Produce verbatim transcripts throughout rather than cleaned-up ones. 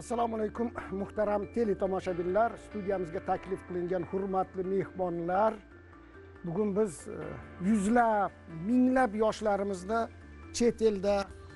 Assalomu alaykum muhtaram tele tomoshabinlar, studiyamizga taklif qilingan hurmatli mehmonlar. Bugun biz yuzlab, minglab yoshlarimizni chet elda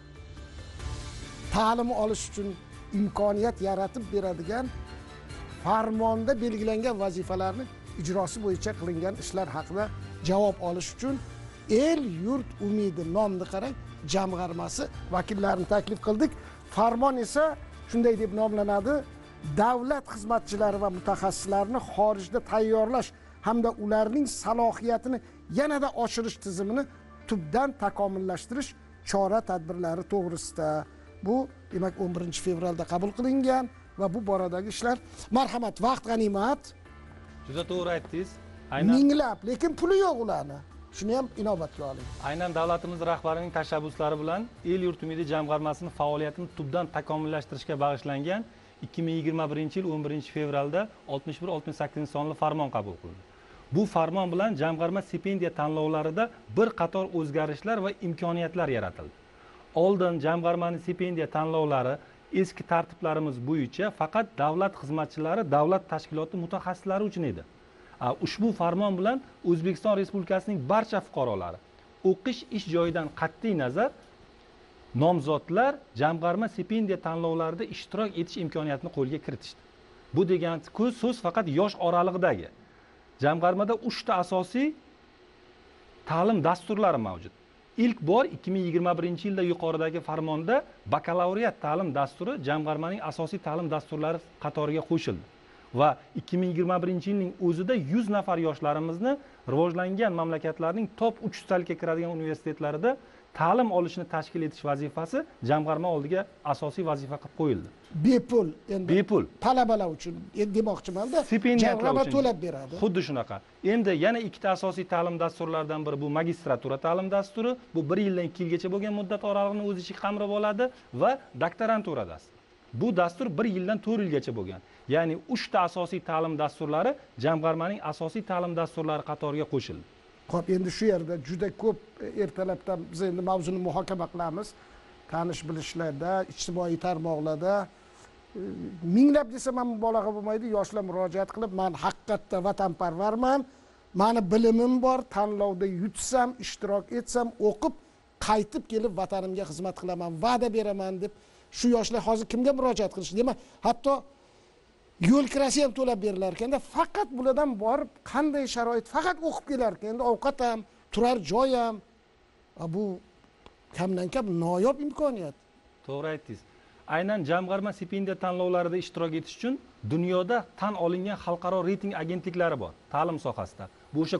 ta'lim olish uchun imkoniyat yaratib beradigan farmonda belgilangan vazifalarni ijrosi bo'yicha qilingan ishlar haqida javob olish uchun El yurt umidi nomini qarang jamg'armasi vakillarini taklif qildik. Farmon esa shunday deb nomlanadi: davlat xizmatchilari va mutaxassislarini xorijda tayyorlash hamda ularning salohiyatini yanada oshirish tizimini tubdan takomillashtirish chora-tadbirlari to'g'risida. Bu demak o'n birinchi fevralda qabul qilingan va bu boradagi ishlar, marhamat, vaqt g'animat. Juda to'g'ri aytdingiz. Minglab, lekin puli yo'q ularni. Shuni ham inobatga oling. Aynan davlatimiz rahbarining tashabbuslari bilan El yurt umidi jamg'armasining faoliyatini tubdan takomillashtirishga bag'ishlangan ikki ming yigirma birinchi yil o'n birinchi fevralda oltmish bir oltmish sakkizinchi sonli farmon qabul qilindi. Bu farmon bilan jamg'arma stipendiya tanlovlarida bir qator o'zgarishlar va imkoniyatlar yaratildi. Oldin jamg'armaning stipendiya tanlovlari eski tartiblarimiz bo'yicha faqat davlat xizmatchilari, davlat tashkiloti mutaxassislari uchun edi. Ushbu farmon bilan O'zbekiston Respublikasining barcha fuqarolari o'qish ish joyidan qat'iy nazar nomzodlar jamg'arma stipendiya tanlovlarida ishtirok etish imkoniyatini qo'lga kiritishdi. Bu degan so'z faqat yosh oralig'idagi. Jamg'armada uchta asosiy ta'lim dasturlari mavjud. İlk bor ikki ming yigirma birinchi yilda yuqoridagi farmonda bakalavriat ta'lim dasturi jamg'armaning asosiy ta'lim dasturlari qatoriga qo'shildi. Va ikki ming yigirma birinchi yilning o'zida yuz nafar yoshlarimizni rivojlangan mamlakatlarning top uchtalikka kiradigan universitetlarida ta'lim olishni tashkil etish vazifasi jamg'arma oldiga asosiy vazifa qilib qo'yildi. Bepul, endi bepul talabalar uchun demoqchiman-da, jamg'arma to'lab beradi. Xuddi shunaqa. Endi yana ikkita asosiy ta'lim dasturlaridan biri bu magistratura ta'lim dasturi, bu bir yildan ikki yilgacha bo'lgan muddat oralig'ini o'z ichiga qamrab oladi va doktorantura dasturi. Bu dastur bir yildan to'rt yilgacha bo'lgan. Ya'ni uchta asosiy ta'lim dasturlari jamg'armaning asosiy ta'lim dasturlari qatoriga qo'shildi. Xo'p, endi shu yerda juda ko'p ertalabdan biz endi mavzuni muhokama qilamiz. Tanish bilishlarda, ijtimoiy tarmoqlarda minglab desam ham mubolag'a bo'lmaydi, yoshlar murojaat qilib, men haqiqatda vatanparvarman, meni bilimim bor, tanlovda yutsam, ishtirok etsam, o'qib, qaytib kelib vatanimga xizmat qilaman, va'da beraman deb shu yoshlar hozir kimga murojaat qilish? Demak, hatto yo'l kirasi ham to'lab berilar ekanda, faqat bulardan borib qanday sharoit, faqat o'qib kelar ekan, endi ovqat ham, turar joy ham. Bu kamdan kam noyob imkoniyat. To'g'ri aytdingiz. Aynan jamg'arma stipendiya tanlovlarida ishtirok etish uchun dunyoda tan olingan xalqaro reyting agentliklari bor ta'lim sohasida. Bu o'sha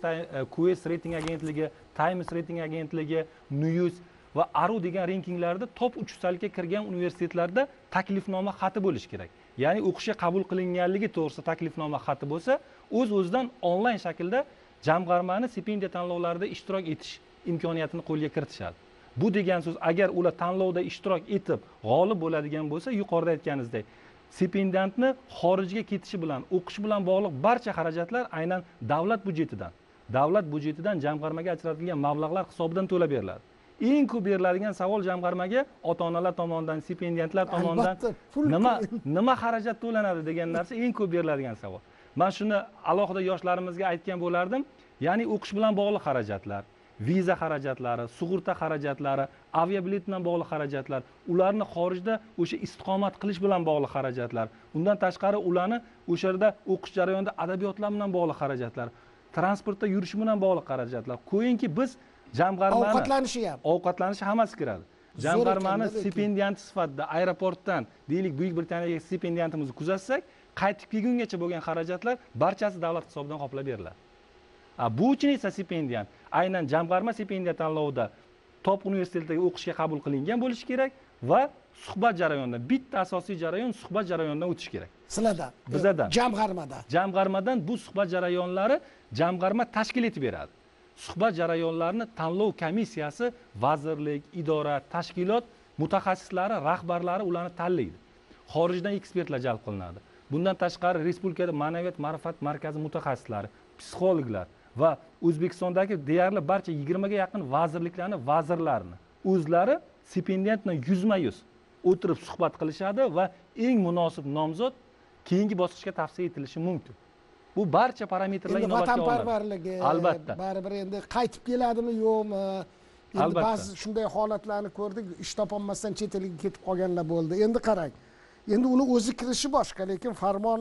Q S reyting agentligi, Times reyting agentligi, News va Aru degan reykinglarda top uchtalikka kirgan universitetlarda taklifnoma xati bo'lishi kerak. Ya'ni o'qishga qabul qilinganligi to'g'risida taklifnoma xati bo'lsa, o'z-o'zidan onlayn shaklda jamg'armani stipendiya tanlovlarida ishtirok etish imkoniyatini qo'lga kiritishadi. Bu degan so'z, agar ular tanlovda ishtirok etib g'olib bo'ladigan bo'lsa, yuqorida aytganingizdek, stipendiyantni xorijga ketishi bilan, o'qish bilan bog'liq barcha xarajatlar aynan davlat budjetidan, davlat budjetidan jamg'armaga ajratilgan mablag'lar hisobidan to'lab beriladi. Eng ko'p beriladigan savol jamg'armaga ota-onalar tomonidan, stipendiyantlar tomonidan nima nima xarajat to'lanadi degan narsa eng ko'p beriladigan savol. Men shuni alohida yoshlarimizga aytgan bo'lardim. Ya'ni o'qish bilan bog'liq xarajatlar, viza xarajatlari, sug'urta xarajatlari, aviabilet bilan bog'liq xarajatlar, ularni xorijda o'sha istiqomat qilish bilan bog'liq xarajatlar, undan tashqari ularni o'sha yerda o'qish jarayonida adabiyotlar bilan bog'liq xarajatlar, transportda yurish bilan bog'liq xarajatlar. Qo'yingki, biz jamg'armani ovqatlanishi ham, ovqatlanishi hammasi kiradi. Jamg'armani stipendiyanti sifatida aeroportdan, deylik, Buyuk Britaniyaga stipendiyantimizni kuzatsak, qaytib kelgungacha bo'lgan xarajatlar barchasi davlat hisobidan qoplab beriladi. Bu uchun esa stipendiyant aynan jamg'arma stipendiya tanlovida top universitetlarga o'qishga qabul qilingan bo'lishi kerak va suhbat jarayonidan, bitta asosiy jarayon suhbat jarayonidan o'tish kerak. Sizlardan, bizlardan, jamg'armadan. Jamg'armadan bu suhbat jarayonlari jamg'arma tashkil etib beradi. Suhbat jarayonlarini tanlov komissiyasi, vazirlik, idora, tashkilot mutaxassislari, rahbarlari ularni tanlaydi. Xorijdan ekspertlar jalb qilinadi. Bundan tashqari respublikada ma'naviyat ma'rifat markazi mutaxassislari, psixologlar va O'zbekistondagi deyarli barcha yigirmaga yaqin vazirliklarni, vazirlarni o'zlari stipendiyant bilan yuzma-yuz o'tirib suhbat qilishadi va eng munosib nomzod keyingi bosqichga tavsiya etilishi mumkin. Bu barcha parametrlar endi inobatga olinadi. vatanparvarligi Albatta. baribir endi qaytib keladimi yo'qmi? Endi Albatta. ba'zi shunday holatlarni ko'rdik, ish topolmasdan chet elga ketib qolganlar bo'ldi. Endi qarang. Endi uni o'zi kirishi boshqa, lekin farmon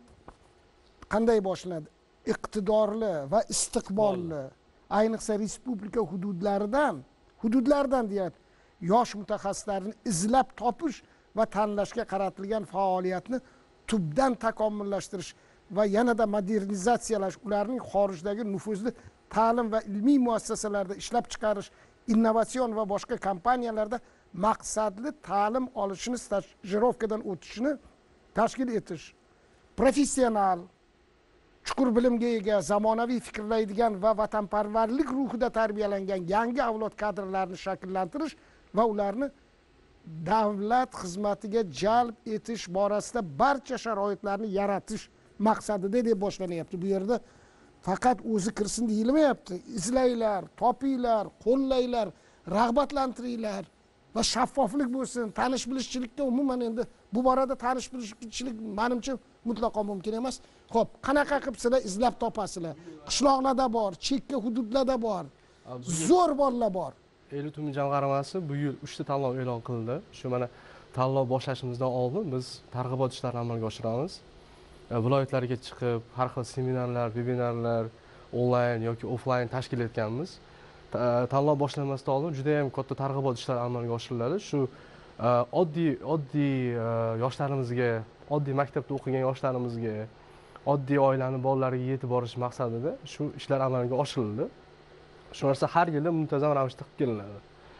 qanday boshlanadi? Iqtidorli va istiqbolli, ayniqsa respublika hududlaridan, hududlardan deyapti, yosh mutaxassislarni izlab topish va tanlashga qaratilgan faoliyatni tubdan takomillashtirish va yanada modernizatsiyalash, ularning xorijdagi nufuzli ta'lim va ilmiy muassasalarda ishlab chiqarish, innovatsion va boshqa kompaniyalarda maqsadli ta'lim olishini, stajirovkadan o'tishini tashkil etish, professional, chuqur bilimga ega, zamonaviy fikrlaydigan va vatanparvarlik ruhida tarbiyalangan yangi avlod kadrlarini shakllantirish va ularni davlat xizmatiga jalb etish borasida barcha sharoitlarni yaratish maqsadida deb boshlanyapti. Bu yerda faqat o'zi kirsin deyilmayapti. Izlanglar, topinglar, qo'llanglar, rag'batlantiringlar va shaffoflik bo'lsin. Tanish bilishchilikda umuman endi bu borada tanish bilishchilik menimcha mutlaqo mumkin emas. Xo'p, qanaqa qilib sizlar izlab topasizlar? Qishloqlarda bor, chekka hududlarda bor. Zo'r bolalar bor. Elit umumiy jamg'armasi bu yil uchta tanlov e'lon qildi. Shu mana tanlov boshlashimizdan oldin biz targ'ibot ishlarini amalga oshiramiz. Viloyatlarga chiqib, har xil seminarlar, vebinarlar, onlayn yoki offlayn tashkil etganmiz. Tanlov boshlanmasdan oldin juda ham katta targ'ibot ishlari amalga oshiriladi. Shu oddiy oddiy yoshlarimizga, oddiy maktabda o'qigan yoshlarimizga, oddiy oilani bolalariga yetib borish maqsadida shu ishlar amalga oshirildi. Shu narsa har yili muntazam ravishda qilib kelinadi.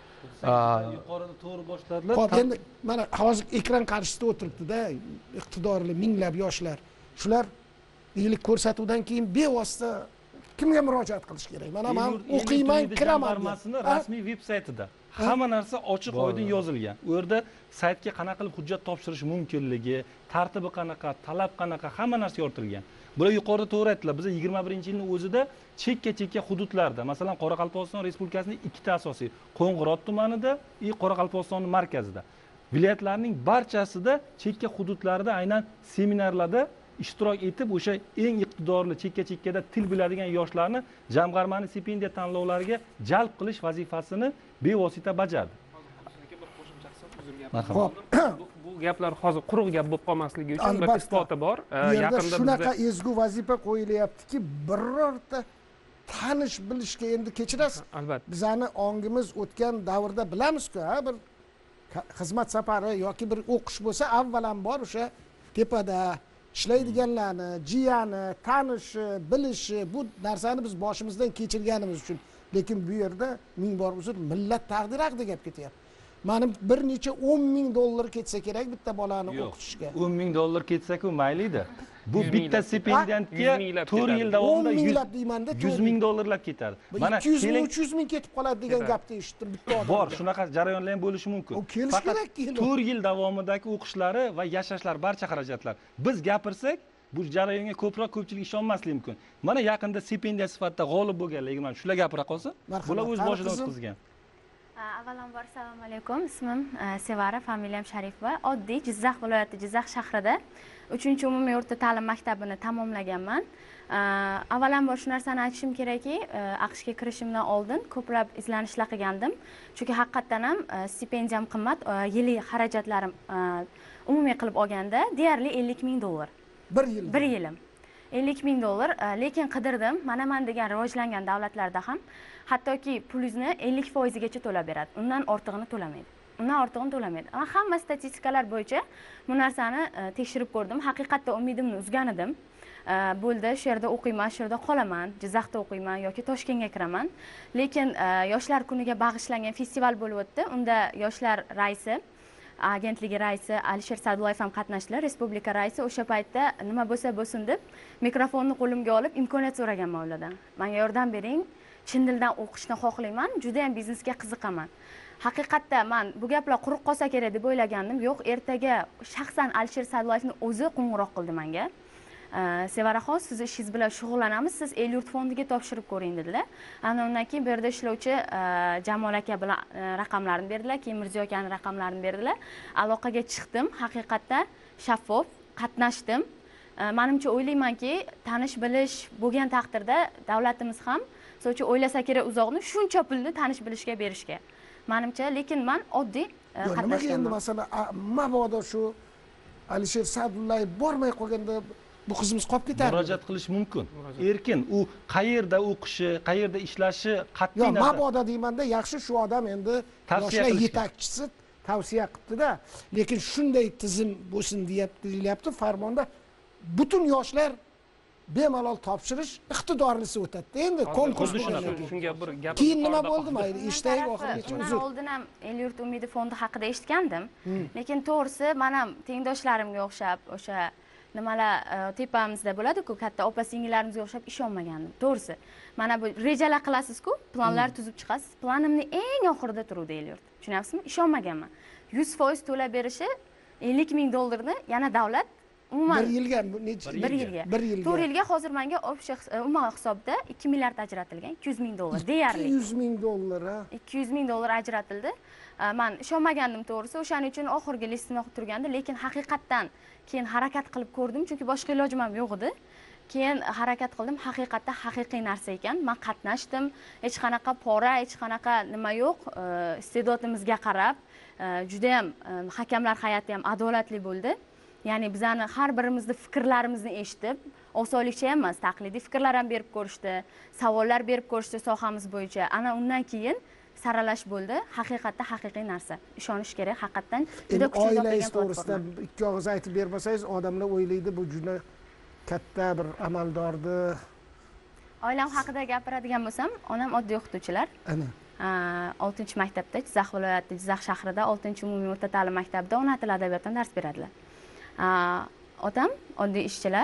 Yuqorida to'g'ri boshladilar. Xo'p, endi mana hozir ekran qarshisida o'tiribdi-da, iqtidorli minglab yoshlar. Shular iyilik ko'rsatuvdan keyin bevosita kimga murojaat qilish kerak? Mana men o'qiyman, kiraman. Rasmiy veb-saytida hamma narsa ochiq oydin yozilgan. U yerda saytga qanaqa qilib hujjat topshirish mumkinligi, tartibi qanaqa, talab qanaqa, hamma narsa yoritilgan. Bular yuqorida to'g'ri aytdilar. Biz yigirma birinchi yilning o'zida chekka-chekka hududlarda, masalan, Qoraqalpog'iston Respublikasining ikkita asosiy, Qo'ng'irot tumanida va Qoraqalpog'istonning markazida, viloyatlarning barchasida chekka hududlarda aynan seminarlarda ishtirok etib, o'sha eng iqtidorli chekka-chekkada til biladigan yoshlarni jamg'armani stipendiya tanlovlariga jalb qilish vazifasini bevosita bajardi. Xo'p, bu gaplar hozir quruq gap bo'lib qolmasligi uchun bir isboti bor. Yaqinda shunaqa ezgu vazifa qo'yilyaptiki, birorta tanish bilishga endi kechirasiz. Albatta. Bizani ongimiz o'tgan davrda bilamiz-ku, ha, bir xizmat safari yoki bir o'qish bo'lsa, avvalambor o'sha tepada ishlaydiganlarni, jiyani, tanishi, bilishi, bu narsani biz boshimizdan kechirganimiz uchun. Lekin bu yerda ming bor uzr, millat taqdiri haqida gap ketyapti. Mana bir necha o'n ming dollar ketsa kerak bitta bolani o'qitishga. o'n ming dollar ketsa-ku mayli-da. Bu bitta stipendiyantga to'rt yil davomida yuz ming dollarlab ketadi. Mana ikki yuz ming, uch yuz ming ketib qoladi degan gapni eshitdim bitta odam. Bor, shunaqa jarayonlar ham bo'lishi mumkin. U kelish kerak keyin. to'rt yil davomidagi o'qishlari va yashashlar barcha xarajatlar. Biz gapirsak, bu jarayonga ko'proq ko'pchilik ishonmasligi mumkin. Mana yaqinda stipendiya sifatida g'olib bo'lganlar, mana shular gapira qolsa, bular o'z boshidan o'tkazgan. Avvalambor assalomu alaykum. Ismim Sevara, familiyam Sharifova. Oddiy Jizzax viloyati Jizzax shahrida uchinchi umumiy o'rta ta'lim maktabini tamomlaganman. Avvalambor shu narsani aytishim kerakki, AQShga kirishimdan oldin ko'plab izlanishlar qilgandim. Chunki haqiqatan ham stipendiyam qimmat, yillik xarajatlarim umumiy qilib olganda deyarli ellik ming dollar. Bir yil. Bir yilim. ellik ming dollar, lekin qidirdim. Mana men degan rivojlangan davlatlarda ham hattoki pulingizni ellik foiz gacha to'lab beradi. Undan ortig'ini to'lamaydi. Undan ortig'ini to'lamaydi. Men hamma statistikalar bo'yicha bu narsani tekshirib ko'rdim. Haqiqatda umidimni uzgan edim. Bo'ldi, shu yerda o'qiyman, shu yerda qolaman, Jizzaxda o'qiyman yoki Toshkentga kiraman. Lekin yoshlar kuniga bag'ishlangan festival bo'lib o'tdi. Unda yoshlar raisi agentligi raisi Alisher Sa'dullayev ham qatnashdilar. Respublika raisi o'sha paytda nima bo'lsa bo'lsin deb mikrofonni qo'limga olib imkoniyat so'raganman ulardan. Menga yordam bering, chin dildan o'qishni xohlayman, juda ham biznesga qiziqaman. Haqiqatda men bu gaplar quruq qolsa kerak deb o'ylagandim. Yo'q, ertaga shaxsan Alisher Sa'dullayevning o'zi qo'ng'iroq qildi menga. Sevaraxon, siz ishingiz bilan shug'ullanamiz, siz el yurt fondiga topshirib ko'ring dedilar. Ana undan keyin bu yerda ishlovchi Jamol aka bilan raqamlarini berdilar, keyin Mirziyo akani raqamlarini berdilar. Aloqaga chiqdim, haqiqatda shaffof qatnashdim. Menimcha o'ylaymanki, tanish bilish bo'lgan taqdirda davlatimiz ham so'chi o'ylasa kerak uzoqni shuncha pulni tanish bilishga berishga. Menimcha, lekin men oddiy qatnashganman. Nimaga endi masalan, mabodo shu Alisher Sa'dullayev bormay qolganda bu qizimiz qolib ketardi. Murojaat qilish mumkin. Erkin, u qayerda o'qishi, qayerda ishlashi qat'iy nazar. Yo'q, mabodo deymanda, yaxshi shu odam endi yoshlar yetakchisi tavsiya qildi-da, lekin shunday tizim bo'lsin deyapti, farmonda butun yoshlar bemalol topshirish iqtidorlisi o'tadi. Endi konkurs shunga bir gap. Keyin nima bo'ldi mayli? Eshitaylik oxirigacha. Men oldin ham El yurt umidi fondi haqida eshitgandim, lekin to'g'risi men ham tengdoshlarimga o'xshab o'sha nimalar tepamizda bo'ladi-ku, katta opa-singillarimizga o'xshab ishonmagandim. To'g'risi. Mana bu rejalar qilasiz-ku, planlar tuzib chiqasiz. Planimni eng oxirida turuvdi El yurt. Tushunyapsizmi? Ishonmaganman. yuz foiz to'lab berishi ellik ming dollarni yana davlat umuman bir yilga necha? bir yilga. bir yilga. to'rt yilga hozir menga umuman hisobda ikki milliard ajratilgan, ikki yuz ming dollar deyarli. ikki yuz ming dollar ha. ikki yuz ming dollar ajratildi. Men ishonmagandim to'g'risi, o'shaning uchun oxirgi listini o'qib turganda, lekin haqiqatdan keyin harakat qilib ko'rdim, chunki boshqa ilojim ham yo'q edi. Keyin harakat qildim, haqiqatda haqiqiy narsa ekan. Men qatnashdim, hech qanaqa pora, hech qanaqa nima yo'q, iste'dodimizga qarab, juda ham hakamlar hay'ati ham adolatli bo'ldi. Ya'ni bizani har birimizni fikrlarimizni eshitib, osonlikcha emas, taqlidiy fikrlar ham berib ko'rishdi, savollar berib ko'rishdi sohamiz bo'yicha. Ana undan keyin saralash bo'ldi. Haqiqatda haqiqiy narsa. Ishonish kerak, haqiqatdan juda kuchli oilangiz to'g'risida ikki og'iz aytib bermasangiz, odamlar o'ylaydi bu juda katta bir amaldordi. Oilam haqida gapiradigan bo'lsam, onam oddiy o'qituvchilar. Ana. oltinchi maktabda, Jizzax viloyati Jizzax shahrida oltinchi umumiy o'rta ta'lim maktabida ona tili adabiyotdan dars beradilar. Otam oddiy ishchilar.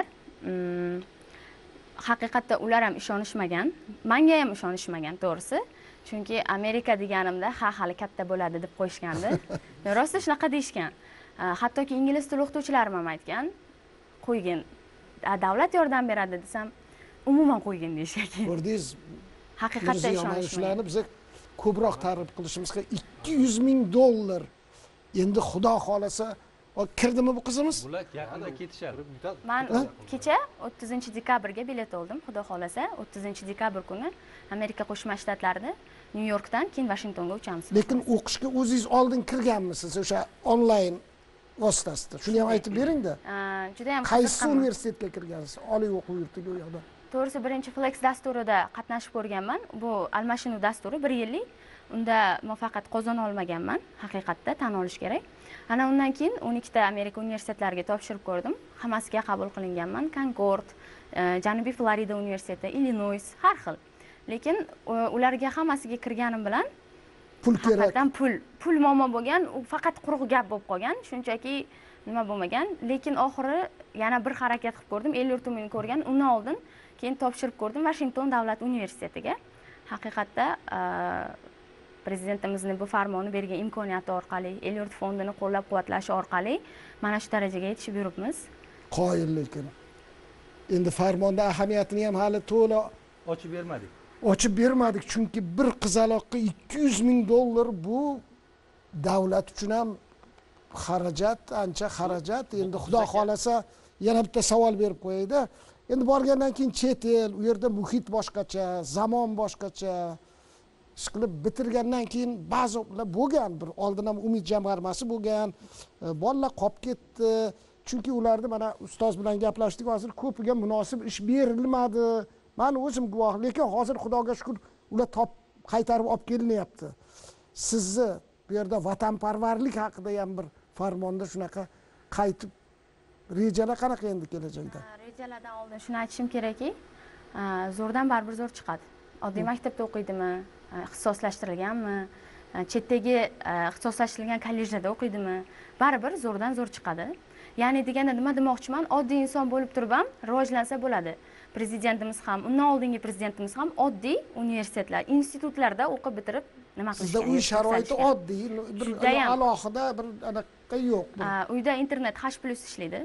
Haqiqatda ular ham ishonishmagan, menga ham ishonishmagan to'g'risi. Chunki Amerika deganimda ha hali katta bo'ladi deb qo'yishgandi. Rosti shunaqa deyishgan. Hattoki ingliz tili o'qituvchilarim ham aytgan, qo'ygin, davlat yordam beradi desam, umuman qo'ygin deyishgan. Ko'rdingiz? Haqiqatda ishonishmagan. Biz ko'proq ta'rif qilishimiz kerak. ikki yuz ming dollar. Endi xudo xolasa kirdimi bu qizimiz? Bular yaqinda ketishadi. Men kecha o'ttizinchi dekabrga bilet oldim, xudo xolasa. o'ttizinchi dekabr kuni Amerika Qo'shma Shtatlarida Nyu-Yorkdan keyin Vashingtonga uchamiz. Lekin o'qishga o'zingiz oldin kirganmisiz o'sha onlayn vositasida? Shuni ham aytib bering-da. Juda ham qaysi universitetga kirgansiz? Oliy o'quv yurtiga u yoqda. To'g'risi birinchi Flex dasturida qatnashib ko'rganman. Bu almashinuv dasturi bir yillik. Unda muvaffaqiyat qozona olmaganman, haqiqatda tan olish kerak. Ana undan keyin o'n ikkita Amerika universitetlariga topshirib ko'rdim. Hammasiga qabul qilinganman. Concord, Janubiy Florida universiteti, Illinois, har xil. Lekin ularga hammasiga kirganim bilan pul kerak. Haqiqatan pul, pul muammo bo'lgan, u faqat quruq gap bo'lib qolgan, shunchaki nima bo'lmagan. Lekin oxiri yana bir harakat qilib ko'rdim, el yurtimni ko'rgan, undan oldin keyin topshirib ko'rdim Washington davlat universitetiga. Haqiqatda prezidentimizning bu farmoni bergan imkoniyati orqali, el yurt fondini qo'llab-quvvatlashi orqali mana shu darajaga yetishib yuribmiz. Qoyil lekin. Endi farmonda ahamiyatini ham hali to'la ochib bermadik. Ochib bermadik, chunki bir qizaloqqa ikki yuz ming dollar bu davlat uchun ham xarajat, ancha xarajat. Endi xudo xolasa yana bitta savol berib qo'yaydi. Endi borgandan keyin chet el, u yerda muhit boshqacha, zamon boshqacha. Ishqilib bitirgandan keyin ba'zilar bo'lgan, bir oldin ham umid jamg'armasi bo'lgan, bolalar qolib ketdi. Chunki ularni mana ustoz bilan gaplashdik, hozir ko'piga munosib ish berilmadi. Men o'zim guvoh, lekin hozir xudoga shukr ular top qaytarib olib kelinyapti. Sizni bu yerda vatanparvarlik haqida ham bir farmonda shunaqa qaytib rejalar qanaqa endi kelajakda? Rejalardan oldin shuni aytishim kerakki, zo'rdan baribir zo'r chiqadi. Oddiy maktabda o'qiydimi, ixtisoslashtirilganmi, chetdagi ixtisoslashtirilgan kollejlarda o'qiydimi, baribir zo'rdan zo'r chiqadi. Ya'ni deganda nima demoqchiman, oddiy inson bo'lib turib ham rivojlansa bo'ladi. Prezidentimiz ham, undan oldingi prezidentimiz ham oddiy universitetlar, institutlarda o'qib bitirib nima qilishgan? Sizda uy sharoiti oddiy, bir alohida bir anaqa yo'q. Uyda internet H+ ishlaydi.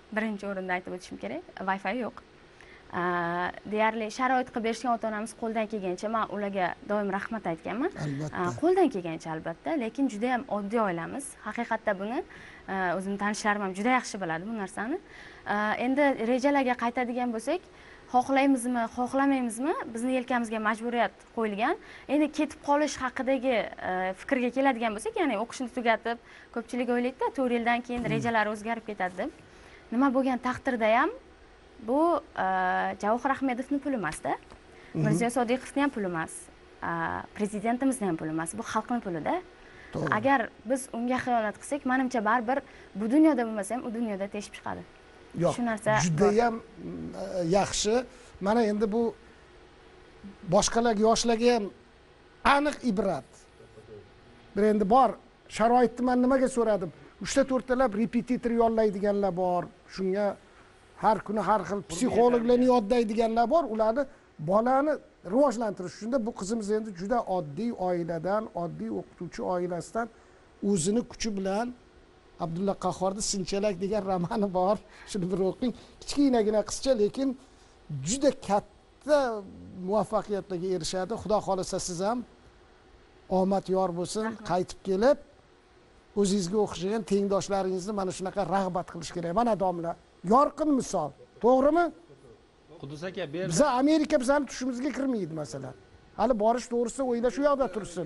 birinchi o'rinda aytib o'tishim kerak. Wi-Fi yo'q. Deyarli sharoit qilib berishgan ota-onamiz qo'ldan kelgancha men ularga doim rahmat aytganman. Albatta. Qo'ldan kelgancha albatta, lekin juda ham oddiy oilamiz. Haqiqatda buni o'zim tanishlarim ham juda yaxshi biladi bu narsani. Endi rejalarga qaytadigan bo'lsak, xohlaymizmi, xohlamaymizmi, bizni yelkamizga majburiyat qo'yilgan. Endi ketib qolish haqidagi fikrga keladigan bo'lsak, ya'ni o'qishni tugatib, ko'pchilik o'ylaydi-da, to'rt yildan keyin rejalari o'zgarib ketadi deb. Nima bo'lgan taqdirda ham bu Javohir Ahmedovning puli emas-da. Mirziyo Sodiqovning ham puli emas. Prezidentimizning ham puli emas. Bu xalqning pulida. Agar biz unga xiyonat qilsak, menimcha baribir bu dunyoda bo'lmasa ham, u dunyoda teshib chiqadi. Yo'q, shu narsa juda ham yaxshi. Mana endi bu boshqalarga, yoshlarga ham aniq ibrat. Bir endi bor, sharoitni men nimaga so'radim? uchta to'rtalab repetitor yollaydiganlar bor. Shunga har kuni har xil psixologlarni yoddaydiganlar bor. Ularni bolani rivojlantirish. Shunda bu qizimiz endi juda oddiy oiladan, oddiy o'qituvchi oilasidan o'zini kuchi bilan Abdulla Qahhorning Sinchalak degan romani bor. Shuni bir o'qing. Kichkinagina qizcha, lekin juda katta muvaffaqiyatlarga erishadi. Xudo xolasa siz ham omad yor bo'lsin, qaytib kelib o'zingizga o'xshagan tengdoshlaringizni mana shunaqa rag'bat qilish kerak. Mana domla, yorqin misol. To'g'rimi? Qudus aka, bu Biz Amerika bizning tushimizga kirmaydi masalan. Hali borish to'g'risida o'ylash u yoqda tursin.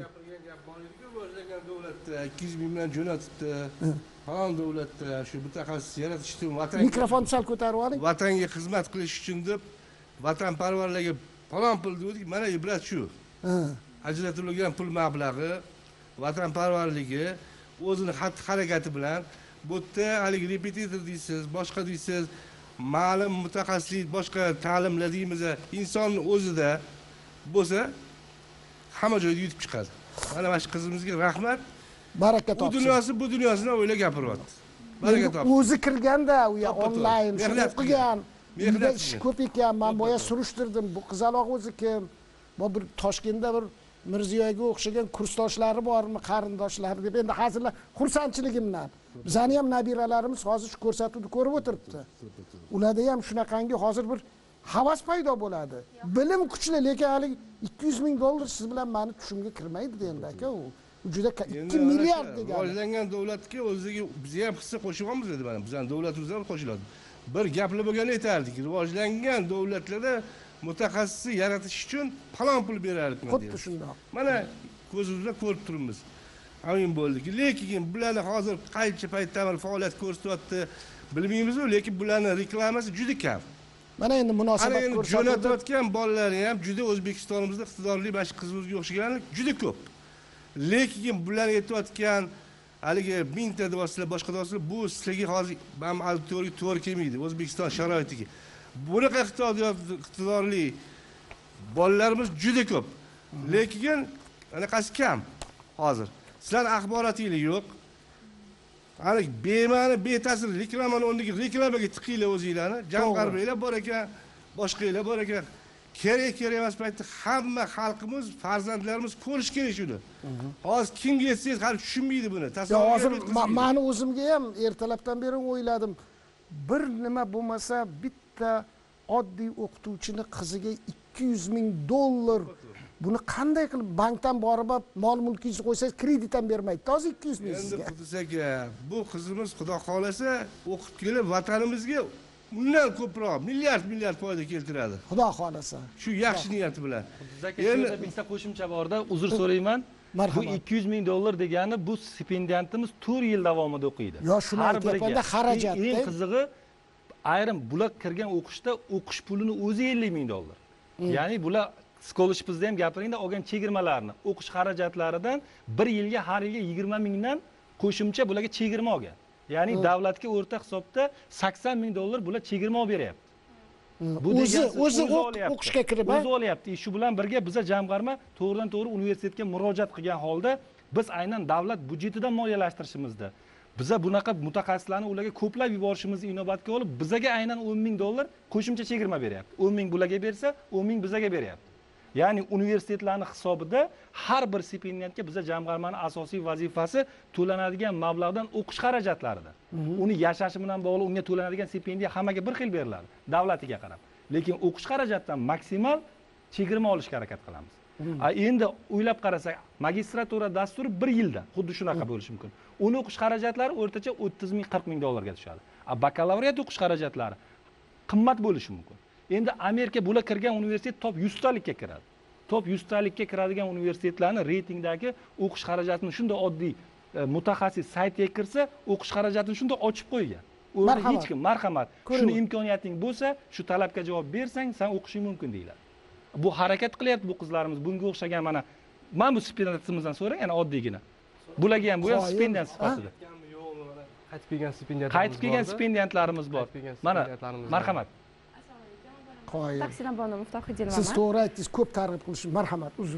ikki yuz ming bilan jo'natibdi. Falon davlatda shu mutaxassis yaratishdi, vatan Mikrofonni sal ko'tarib oling. vatanga xizmat qilish uchun deb vatanparvarlarga falon pul dedik. Mana ibrat shu. Ajratilgan pul mablag'i, vatanparvarligi, o'zini xatti harakati bilan bu yerda haligi repetitor deysiz, boshqa deysiz, ma'lum mutaxassis, boshqa ta'limlar deymiz, insonning o'zida bo'lsa hamma joyda yutib chiqadi. Mana mana shu qizimizga rahmat. Baraka Bu topsin. dunyosi bu dunyosini o'ylab gapiryapti. Baraka topsin. O'zi kirganda u ya To'ppa to'g'ri. onlayn Mehnat o'qigan. Mehnat Uyda ish qilgan. ko'p ekan. Men To'ppa boya to'g'ri. surishtirdim. Bu qizaloq o'zi kim? Bu bir Toshkentda bir Mirziyoga o'xshagan kursdoshlari bormi, qarindoshlari deb endi hazillar xursandchiligimdan. Bizani ham nabiralarimiz hozir shu ko'rsatuvni ko'rib o'tiribdi. Ularda ham shunaqangi hozir bir havas paydo bo'ladi. Bilim kuchli, lekin hali ikki yuz ming dollar siz bilan meni tushimga kirmaydi endi aka u. U juda ikki milliard degan. Rivojlangan davlatga o'ziga biz ham hissa qo'shganmiz edi mana. Bizning davlatimiz ham qo'shiladi. Bir gapli bo'lganda aytardik, rivojlangan davlatlarda mutaxassis yaratish uchun falon pul berardik. Xuddi shundoq. Mana ko'zimiz bilan ko'rib turibmiz. Amin bo'ldik. Lekin bularni hozir qancha paytda faoliyat ko'rsatyapti bilmaymiz, lekin bularning reklamasi juda kam. Mana endi munosabat Ana endi ko'rsatuvda jo'natayotgan bolalari ham juda O'zbekistonimizda iqtidorli bash qizimizga o'xshaganlar juda ko'p. Lekin bularni aytayotgan haligi mingta devoslar, boshqa devoslar bu sizlarga hozir ham auditoriya to'g'ri kelmaydi O'zbekiston sharoitiga. Bunaqa iqtidorli bolalarimiz juda ko'p. Lekin anaqasi kam hozir. Sizlar axborotingiz yo'q. Ana bema'ni beta'sir reklamani o'rniga reklamaga tiqinglar o'zinglarni, jamg'arbanglar bor ekan, boshqalar bor ekan. Kerak kerak emas paytda hamma xalqimiz, farzandlarimiz ko'rish kerak shuni. Hozir kimga aytsangiz hali tushunmaydi buni. Yo, hozir meni o'zimga ham ertalabdan beri o'yladim. Bir nima bo'lmasa bitta oddiy o'qituvchini qiziga ikki yuz ming dollar buni qanday qilib bankdan borib mol mulkingizni qo'ysangiz kredit ham bermaydi. To'g'ri ikki yuz ming Endi sizga. Qudus aka, bu qizimiz xudo xolasa o'qib kelib vatanimizga undan ko'proq milliard milliard foyda keltiradi. Xudo xolasa. Shu yaxshi niyati bilan. Qudus aka, shu yerda bitta qo'shimcha borda, uzr so'rayman. Bu Marhamat. ikki yuz ming dollar degani bu stipendiyantimiz to'rt yil davomida o'qiydi. Yo, shuni Har aytyapman-da, biriga. xarajat. Eng qizig'i ayrim bular kirgan o'qishda o'qish pulini o'zi ellik ming dollar. Ya'ni bular scholarship'da ham gapiringda olgan chegirmalarni, o'qish xarajatlaridan bir yilga har yilga yigirma mingdan qo'shimcha bularga chegirma olgan. Ya'ni davlatga o'rta hisobda sakson ming dollar bular chegirma olib beryapti. Bu O'zi degani o'zi olyapti. o'qishga kirib, o'zi olyapti. Shu bilan birga biza jamg'arma to'g'ridan to'g'ri universitetga murojaat qilgan holda biz aynan davlat byudjetidan moliyalashtirishimizda biza bunaqa mutaxassislarni ularga ko'plab yuborishimizni inobatga olib bizaga aynan o'n ming dollar qo'shimcha chegirma beryapti. o'n ming bularga bersa, o'n ming bizaga beryapti. Ya'ni universitetlarning hisobida har bir stipendiyatga biza jamg'armani asosiy vazifasi to'lanadigan mablag'dan o'qish xarajatlaridir. Uni yashashi bilan bog'liq unga to'lanadigan stipendiya hammaga bir xil beriladi, davlatiga qarab. Lekin o'qish xarajatidan maksimal chegirma olishga harakat qilamiz. A endi o'ylab qarasak, magistratura dasturi bir yilda xuddi shunaqa bo'lishi mumkin. Uni o'qish xarajatlari o'rtacha o'ttiz ming qirq ming dollarga tushadi. A bakalavriat o'qish xarajatlari qimmat bo'lishi mumkin. Endi Amerika bular kirgan universitet top yuz talikka kiradi. Top yuz talikka kiradigan universitetlarning reytingdagi o'qish xarajatini shunday oddiy mutaxassis saytiga kirsa, o'qish xarajatini shunday ochib qo'ygan. O'zi hech kim marhamat, shuni imkoniyating bo'lsa, shu talabga javob bersang, sen o'qishing mumkin deyiladi. Bu harakat qilyapti bu qizlarimiz. Bunga o'xshagan mana men bu stipendiyatimizdan so'rang, yana oddiygina. Bularga ham bu ham stipendiyat sifatida. Qaytib kelgan stipendiyatlarimiz bor. Qaytib kelgan stipendiyatlarimiz bor. Mana marhamat. Qoyil. Taksidan bonu Muftohidinova. Siz to'g'ri aytdingiz, ko'p ta'rif qilish. Marhamat, uzr.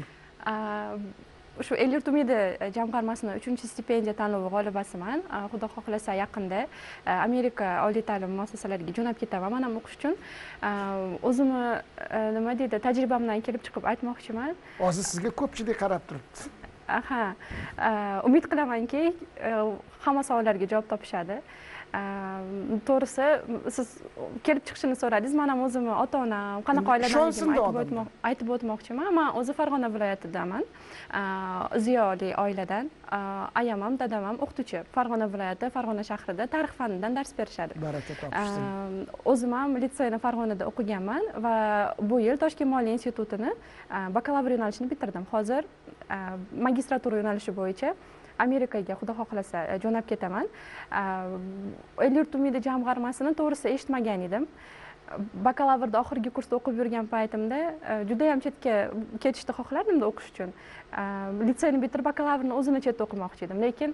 Shu El-yurt umidi jamg'armasining uchinchi stipendiya tanlovi g'olibasiman. Xudo xohlasa yaqinda Amerika oliy ta'lim muassasalariga jo'nab ketaman men ham o'qish uchun. O'zimni nima deydi, tajribamdan kelib chiqib aytmoqchiman. Hozir sizga ko'pchilik qarab turibdi. Aha. Umid qilamanki, hamma savollarga javob topishadi. To'g'risi, siz kelib chiqishini so'radingiz. Men ham o'zimni ota-onam qanaqa oiladan aytib o'tmoqchiman. Men o'zi Farg'ona viloyatidaman. Ziyoli oiladan. Ayam ham, dadam ham o'qituvchi. Farg'ona viloyati, Farg'ona shahrida tarix fanidan dars berishadi. Baraka topishsin. O'zim ham litseyni Farg'onada o'qiganman va bu yil Toshkent moliya institutini bakalavr yo'nalishini bitirdim. Hozir magistratura yo'nalishi bo'yicha Amerikaga xudo xohlasa jo'nab ketaman. El-yurt umidi jamg'armasini to'g'risi eshitmagan edim. Bakalavrda oxirgi kursda o'qib yurgan paytimda juda ham chetga ketishni xohlardim o'qish uchun. Litseyni bitirib bakalavrni o'zini chetda o'qimoqchi edim, lekin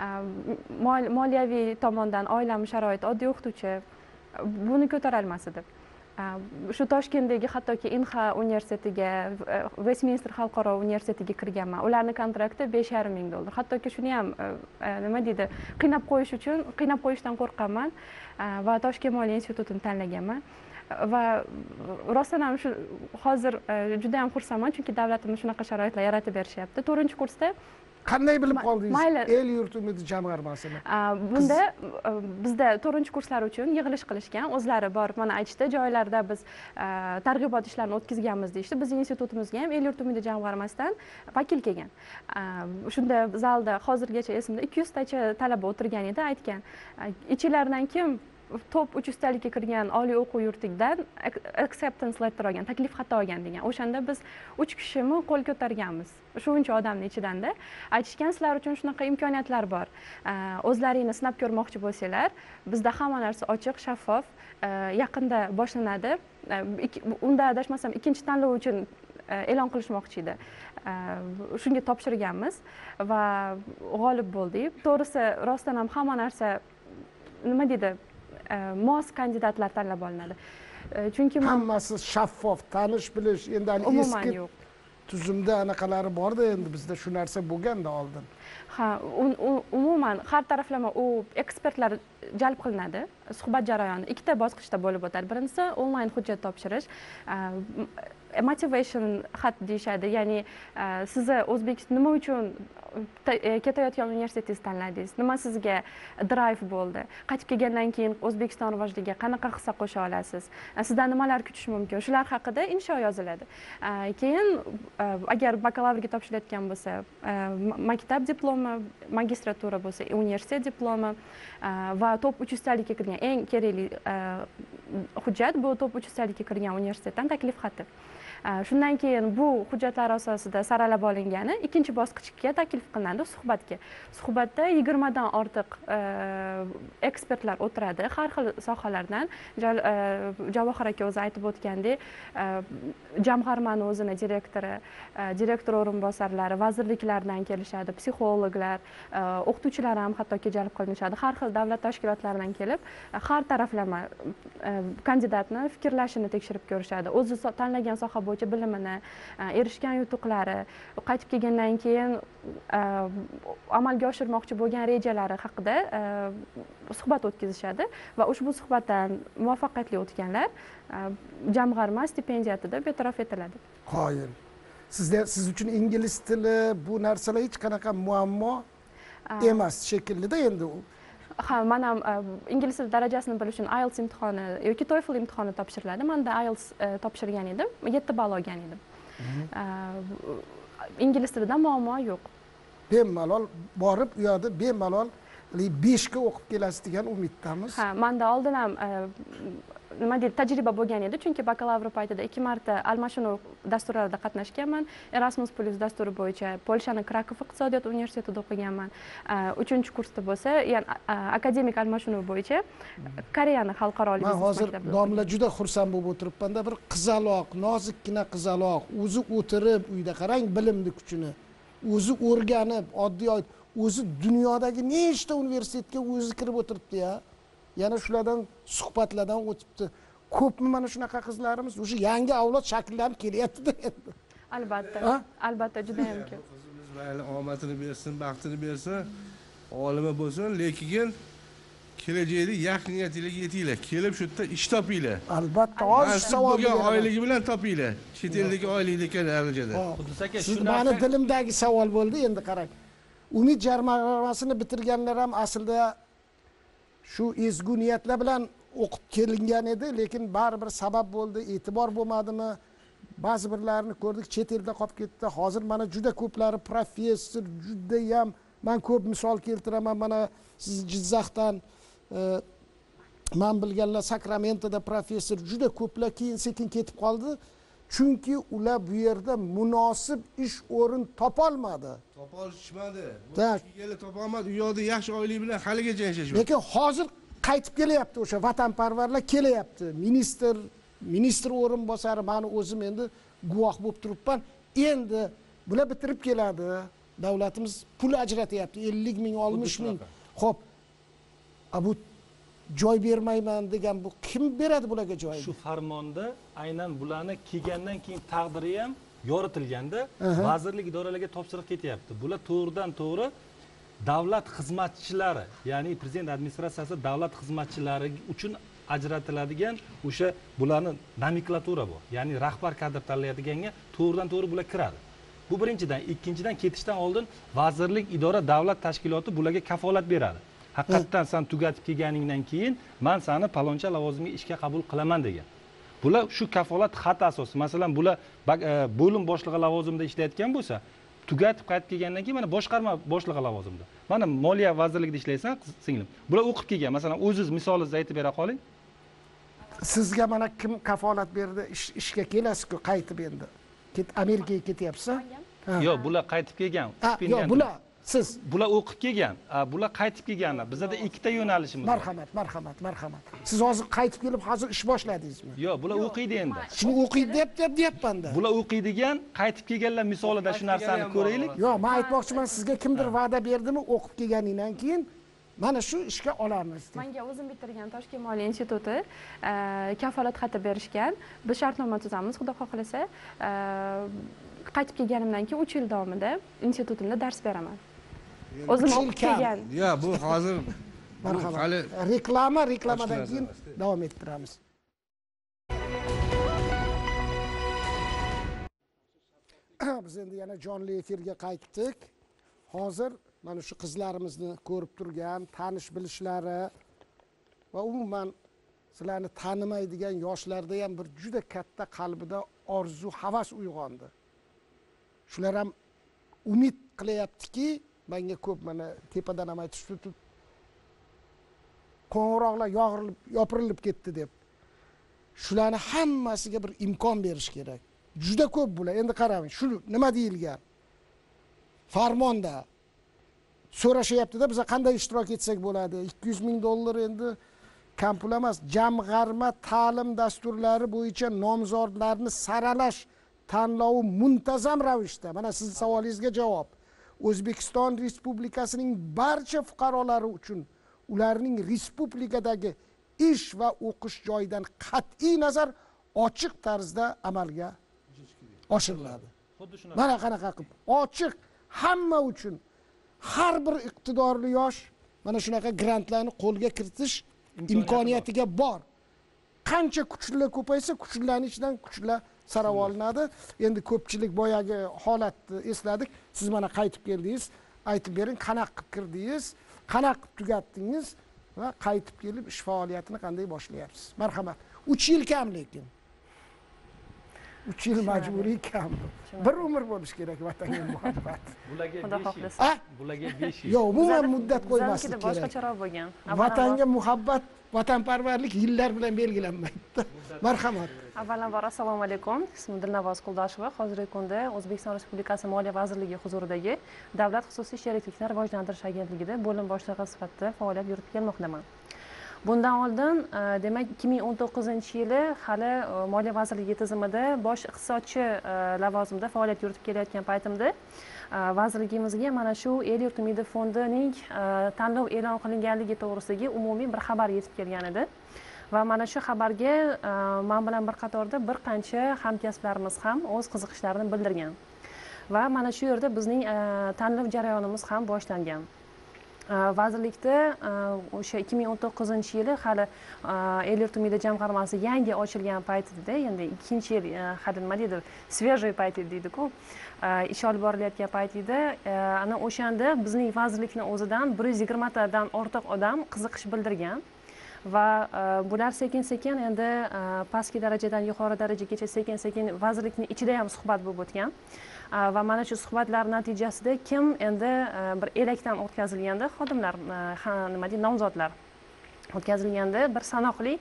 moliyaviy tomondan oilam sharoiti oddiy o'qituvchi buni ko'tara olmas edi. Shu Toshkentdagi hattoki Inha universitetiga, Westminster xalqaro universitetiga kirganman. Ularning kontrakti besh yarim ming dollar. Hattoki shuni ham nima deydi, qiynab qo'yish uchun, qiynab qo'yishdan qo'rqaman va Toshkent moliya institutini tanlaganman. Va rostdan ham shu hozir juda ham xursandman, chunki davlatimiz shunaqa sharoitlar yaratib berishyapti. to'rtinchi kursda qanday bilib qoldingiz El-yurt umidi jamg'armasini? Bunda bizda to'rtinchi kurslar uchun yig'ilish qilishgan. O'zlari borib mana aytishdi, joylarda biz targ'ibot ishlarini o'tkazganmiz deyishdi. Bizning institutimizga ham El-yurt umidi jamg'armasidan vakil kelgan. Shunda zalda hozirgacha esimda ikki yuz tacha talaba o'tirgan edi, aytgan. Ichilaridan kim top uch yuz talikka kirgan oliy o'quv yurtidan acceptance letter olgan, taklif xati olgan degan. O'shanda biz uch kishimi qo'l ko'targanmiz. Shuncha odamning ichidan-da aytishgan, sizlar uchun shunaqa imkoniyatlar bor. O'zlaringni sinab ko'rmoqchi bo'lsanglar, bizda hamma narsa ochiq, shaffof, yaqinda boshlanadi. Unda adashmasam ikkinchi tanlov uchun e'lon qilishmoqchi edi. Shunga topshirganmiz va g'olib bo'ldik. To'g'risi, rostdan ham hamma narsa nima deydi, mos kandidatlar tanlab olinadi. Chunki hammasi shaffof, tanish bilish, endi eski tuzumda anaqalari borda, endi bizda shu narsa bo'lganda oldin. Ha, umuman har taraflama u ekspertlar jalb qilinadi. Suhbat jarayoni ikkita bosqichda bo'lib o'tadi. Birinchisi onlayn hujjat topshirish. Motivation xat deyishadi, ya'ni sizni O'zbekiston nima uchun ketayotgan universitetingizni tanladingiz, nima sizga drive bo'ldi, qaytib kelgandan keyin O'zbekiston rivojiga qanaqa hissa qo'sha olasiz, sizdan nimalar kutish mumkin, shular haqida insho yoziladi. Keyin agar bakalavrga topshirilayotgan bo'lsa, maktab diplomi, magistratura bo'lsa, universitet diplomi va top uch yuz talikka kirgan eng kerakli hujjat bu top uch yuz talikka kirgan universitetdan taklif xati. Shundan keyin bu hujjatlar asosida saralab olingani ikkinchi bosqichga taklif qilinadi, suhbatga. Suhbatda yigirmadan ortiq ekspertlar o'tiradi, har xil sohalardan. Javohir aka o'zi aytib o'tgandek, jamg'armani o'zini direktori, direktor o'rinbosarlari, vazirliklardan kelishadi, psixologlar, o'qituvchilar ham hattoki jalb qilinishadi. Har xil davlat tashkilotlaridan kelib, har taraflama kandidatni fikrlashini tekshirib ko'rishadi. O'zi tanlagan soha bo'yicha bilimini, erishgan yutuqlari, qaytib kelgandan keyin amalga oshirmoqchi bo'lgan rejalari haqida suhbat o'tkazishadi va ushbu suhbatdan muvaffaqiyatli o'tganlar jamg'arma stipendiyatida betaraf etiladi. Qoyil. sizda siz uchun ingliz tili bu narsalar hech qanaqa muammo emas shekillida endi. Ha, men ham ingliz tili darajasini bilish uchun I E L T S imtihoni yoki TOEFL imtihoni topshiriladi. Men I E L T S topshirgan edim, yetti ball olgan edim. Ingliz tilida muammo yo'q. Bemalol borib u yerda bemalol besh ga o'qib kelasiz degan umiddamiz. Ha, menda oldin ham nima deydi, tajriba bo'lgan edi, chunki bakalavr paytida ikki marta almashinuv dasturlarida qatnashganman. Erasmus Plus dasturi bo'yicha Polshaning Krakow iqtisodiyot universitetida o'qiganman. uchinchi kursda bo'lsa, ya'ni akademik almashinuv bo'yicha Koreyani xalqaro men hozir domla juda xursand bo'lib o'tiribman-da, bir qizaloq, nozikkina qizaloq, o'zi o'tirib uyda qarang bilimni kuchini, o'zi o'rganib, oddiy o'zi dunyodagi nechta universitetga o'zi kirib o'tiribdi ya. Yana shulardan suhbatlardan o'tibdi. Ko'pmi mana shunaqa qizlarimiz? O'sha yangi avlod shakllanib kelyapti-da endi. Albatta, albatta juda ham ko'p. Qizimiz mayli omadini bersin, baxtini bersin, olima bo'lsin, lekin kelajakda yaxshi niyatinglarga yetinglar. Kelib shu yerda ish topinglar. Albatta, hozir savol bo'lgan oyligi bilan topinglar. Chet eldagi oylikdagi darajada. Qudus aka, Siz meni dilimdagi savol bo'ldi, endi qarang. Umid jamg'armasini bitirganlar ham aslida shu ezgu niyatlar bilan o'qib kelingan edi, lekin baribir sabab bo'ldi, e'tibor bo'lmadimi? Ba'zi birlarini ko'rdik, chet elda qolib ketdi. Hozir mana juda ko'plari professor, juda ham men ko'p misol keltiraman. Mana siz Jizzaxdan, men bilganlar Sakramentoda professor, juda ko'plar keyin sekin ketib qoldi. Chunki ular bu yerda munosib ish o'rin topolmadi. Topolishmadi. Kelib topolmadi. U yerda yaxshi oylik bilan haligacha yashashmoqda. Lekin hozir qaytib kelyapti o'sha vatanparvarlar kelyapti. Ministr, ministr o'rinbosari, meni o'zim endi guvoh bo'lib turibman. Endi bular bitirib keladi. Davlatimiz pul ajratyapti. ellik ming, oltmish ming. Xo'p. Bu joy bermayman degan bu kim beradi bularga joy? Shu farmonda aynan bularni kelgandan keyin taqdiri ham yoritilganda vazirlik idoralarga topshiriq ketyapti. Bular to'g'ridan to'g'ri davlat xizmatchilari, ya'ni prezident administratsiyasi davlat xizmatchilari uchun ajratiladigan o'sha bularning nomenklatura bor. Ya'ni rahbar kadr tanlaydiganga to'g'ridan to'g'ri bular kiradi. Bu birinchidan, ikkinchidan ketishdan oldin vazirlik, idora, davlat tashkiloti bularga kafolat beradi. Haqiqatan sen tugatib kelganingdan keyin men seni paloncha lavozimga ishga qabul qilaman degan. Bular shu kafolat xat asosi. Masalan, bular bo'lim boshlig'i lavozimida ishlayotgan bo'lsa, tugatib qaytib kelgandan keyin mana boshqarma boshlig'i lavozimida. Mana Moliya vazirligida ishlaysan, singlim. Bular o'qib kelgan. Masalan, o'zingiz misolingizni aytib bera qoling. Sizga mana kim kafolat berdi? Ishga kelasiz-ku, qaytib endi. Ket Amerikaga ketyapsiz? Yo'q, bular qaytib kelgan. Yo'q, bular siz bular o'qib kelgan, bular qaytib kelganlar. Bizda ikkita yo'nalishimiz bor. Marhamat, marhamat, marhamat. Siz hozir qaytib kelib, hozir ish boshladingizmi? Yo'q, bular o'qiydi endi. Shuni o'qiydi deb deb deyapman-da. Bular o'qiydigan, qaytib kelganlar misolida shu narsani ko'raylik. Yo'q, men aytmoqchiman, sizga kimdir va'da berdimi, o'qib kelganingdan keyin mana shu ishga olamiz deb. Menga o'zim bitirgan Toshkent moliya instituti kafolat xati berishgan. Biz shartnoma tuzamiz, xudo xohlasa. Qaytib kelganimdan keyin uch yil davomida institutimda dars beraman. O'zim o'qib kelgan. Ya, bu hozir marhamat. Reklama, reklamadan keyin davom ettiramiz. Biz endi yana jonli efirga qaytdik. Hozir mana shu qizlarimizni ko'rib turgan, tanish bilishlari va umuman sizlarni tanimaydigan yoshlarda ham bir juda katta qalbida orzu, havas uyg'ondi. Shular ham umid qilyaptiki, menga ko'p mana tepadan ham aytishib turib, qo'ng'iroqlar yog'rilib, yopirilib ketdi deb. Shularni hammasiga bir imkon berish kerak. Juda ko'p bular. Endi qarang, shu nima deyilgan? Farmonda so'rashyapti-da, biz qanday ishtirok etsak bo'ladi? ikki yuz ming dollar endi kam pul emas. Jamg'arma ta'lim dasturlari bo'yicha nomzodlarni saralash tanlovi muntazam ravishda. Mana sizning savolingizga javob. O'zbekiston Respublikasining barcha fuqarolari uchun ularning respublikadagi ish va o'qish joyidan qat'iy nazar ochiq tarzda amalga oshiriladi. Mana qanaqa qilib ochiq hamma uchun har bir iqtidorli yosh mana shunaqa grantlarni qo'lga kiritish imkoniyatiga bor. Qancha kuchlilar ko'paysa, kuchlilarning ichidan kuchlilar so'rab olinadi. Endi ko'pchilik boyagi holatni esladik. Siz mana qaytib keldingiz, aytib bering, qanaqa qilib kirdingiz, qanaqa qilib tugatdingiz va qaytib kelib ish faoliyatini qanday boshlayapsiz? Marhamat. uch yil kam lekin. uch yil majburiy kam. Bir umr bo'lish kerak vatanga muhabbat. Bularga Xudo besh yil. xohlasa. Bularga besh yil. Yo'q, umuman muddat qo'ymaslik Biznikida kerak. boshqacharoq bo'lgan. Vatanga muhabbat, vatanparvarlik yillar bilan belgilanmaydi. Marhamat. Avvalambor assalomu alaykum. Ismim Dilnavoz Quldasheva. Hozirgi kunda O'zbekiston Respublikasi Moliya vazirligi huzuridagi Davlat xususiy sheriklikni rivojlantirish agentligida bo'lim boshlig'i sifatida faoliyat yuritib kelmoqdaman. Bundan oldin, demak, ikki ming o'n to'qqizinchi yili hali Moliya vazirligi tizimida bosh iqtisodchi lavozimida faoliyat yuritib kelayotgan paytimda vazirligimizga mana shu El yurt umidi fondining tanlov e'lon qilinganligi to'g'risidagi umumiy bir xabar yetib kelgan edi. Va mana shu xabarga men bilan bir qatorda bir qancha hamkasblarimiz ham o'z qiziqishlarini bildirgan. Va mana shu yerda bizning tanlov jarayonimiz ham boshlangan. Vazirlikda o'sha ikki ming o'n to'qqizinchi yili hali El yurt umidi jamg'armasi yangi ochilgan paytida, endi ikkinchi yil hali nima deydi, svejiy payti deydi-ku, ish olib borilayotgan paytida, ana o'shanda bizning vazirlikning o'zidan bir yuz yigirma tadan ortiq odam qiziqish bildirgan. Va bular sekin-sekin endi pastki darajadan yuqori darajagacha sekin-sekin vazirlikning ichida ham suhbat bo'lib o'tgan. Va mana shu suhbatlar natijasida kim endi bir elakdan o'tkazilganda xodimlar, nima deydi, nomzodlar o'tkazilganda bir sanoqli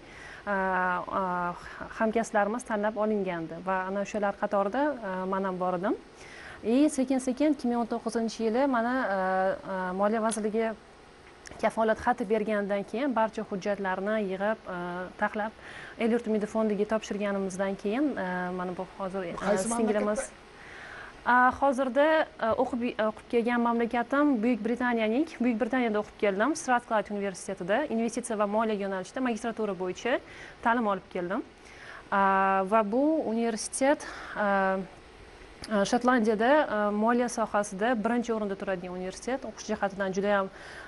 hamkasblarimiz tanlab olingandi va ana o'shalar qatorida men ham bor edim. И sekin-sekin ikki ming o'n to'qqizinchi yili mana Moliya vazirligi kafolat xati bergandan keyin barcha hujjatlarni yig'ib, taxlab El yurt umidi fondiga topshirganimizdan keyin mana bu hozir singlimiz hozirda o'qib o'qib kelgan mamlakatim Buyuk Britaniyaning, Buyuk Britaniyada o'qib keldim. Strathclyde universitetida investitsiya va moliya yo'nalishida magistratura bo'yicha ta'lim olib keldim. Va bu universitet Shotlandiyada moliya sohasida birinchi o'rinda turadigan universitet, o'qish jihatidan juda ham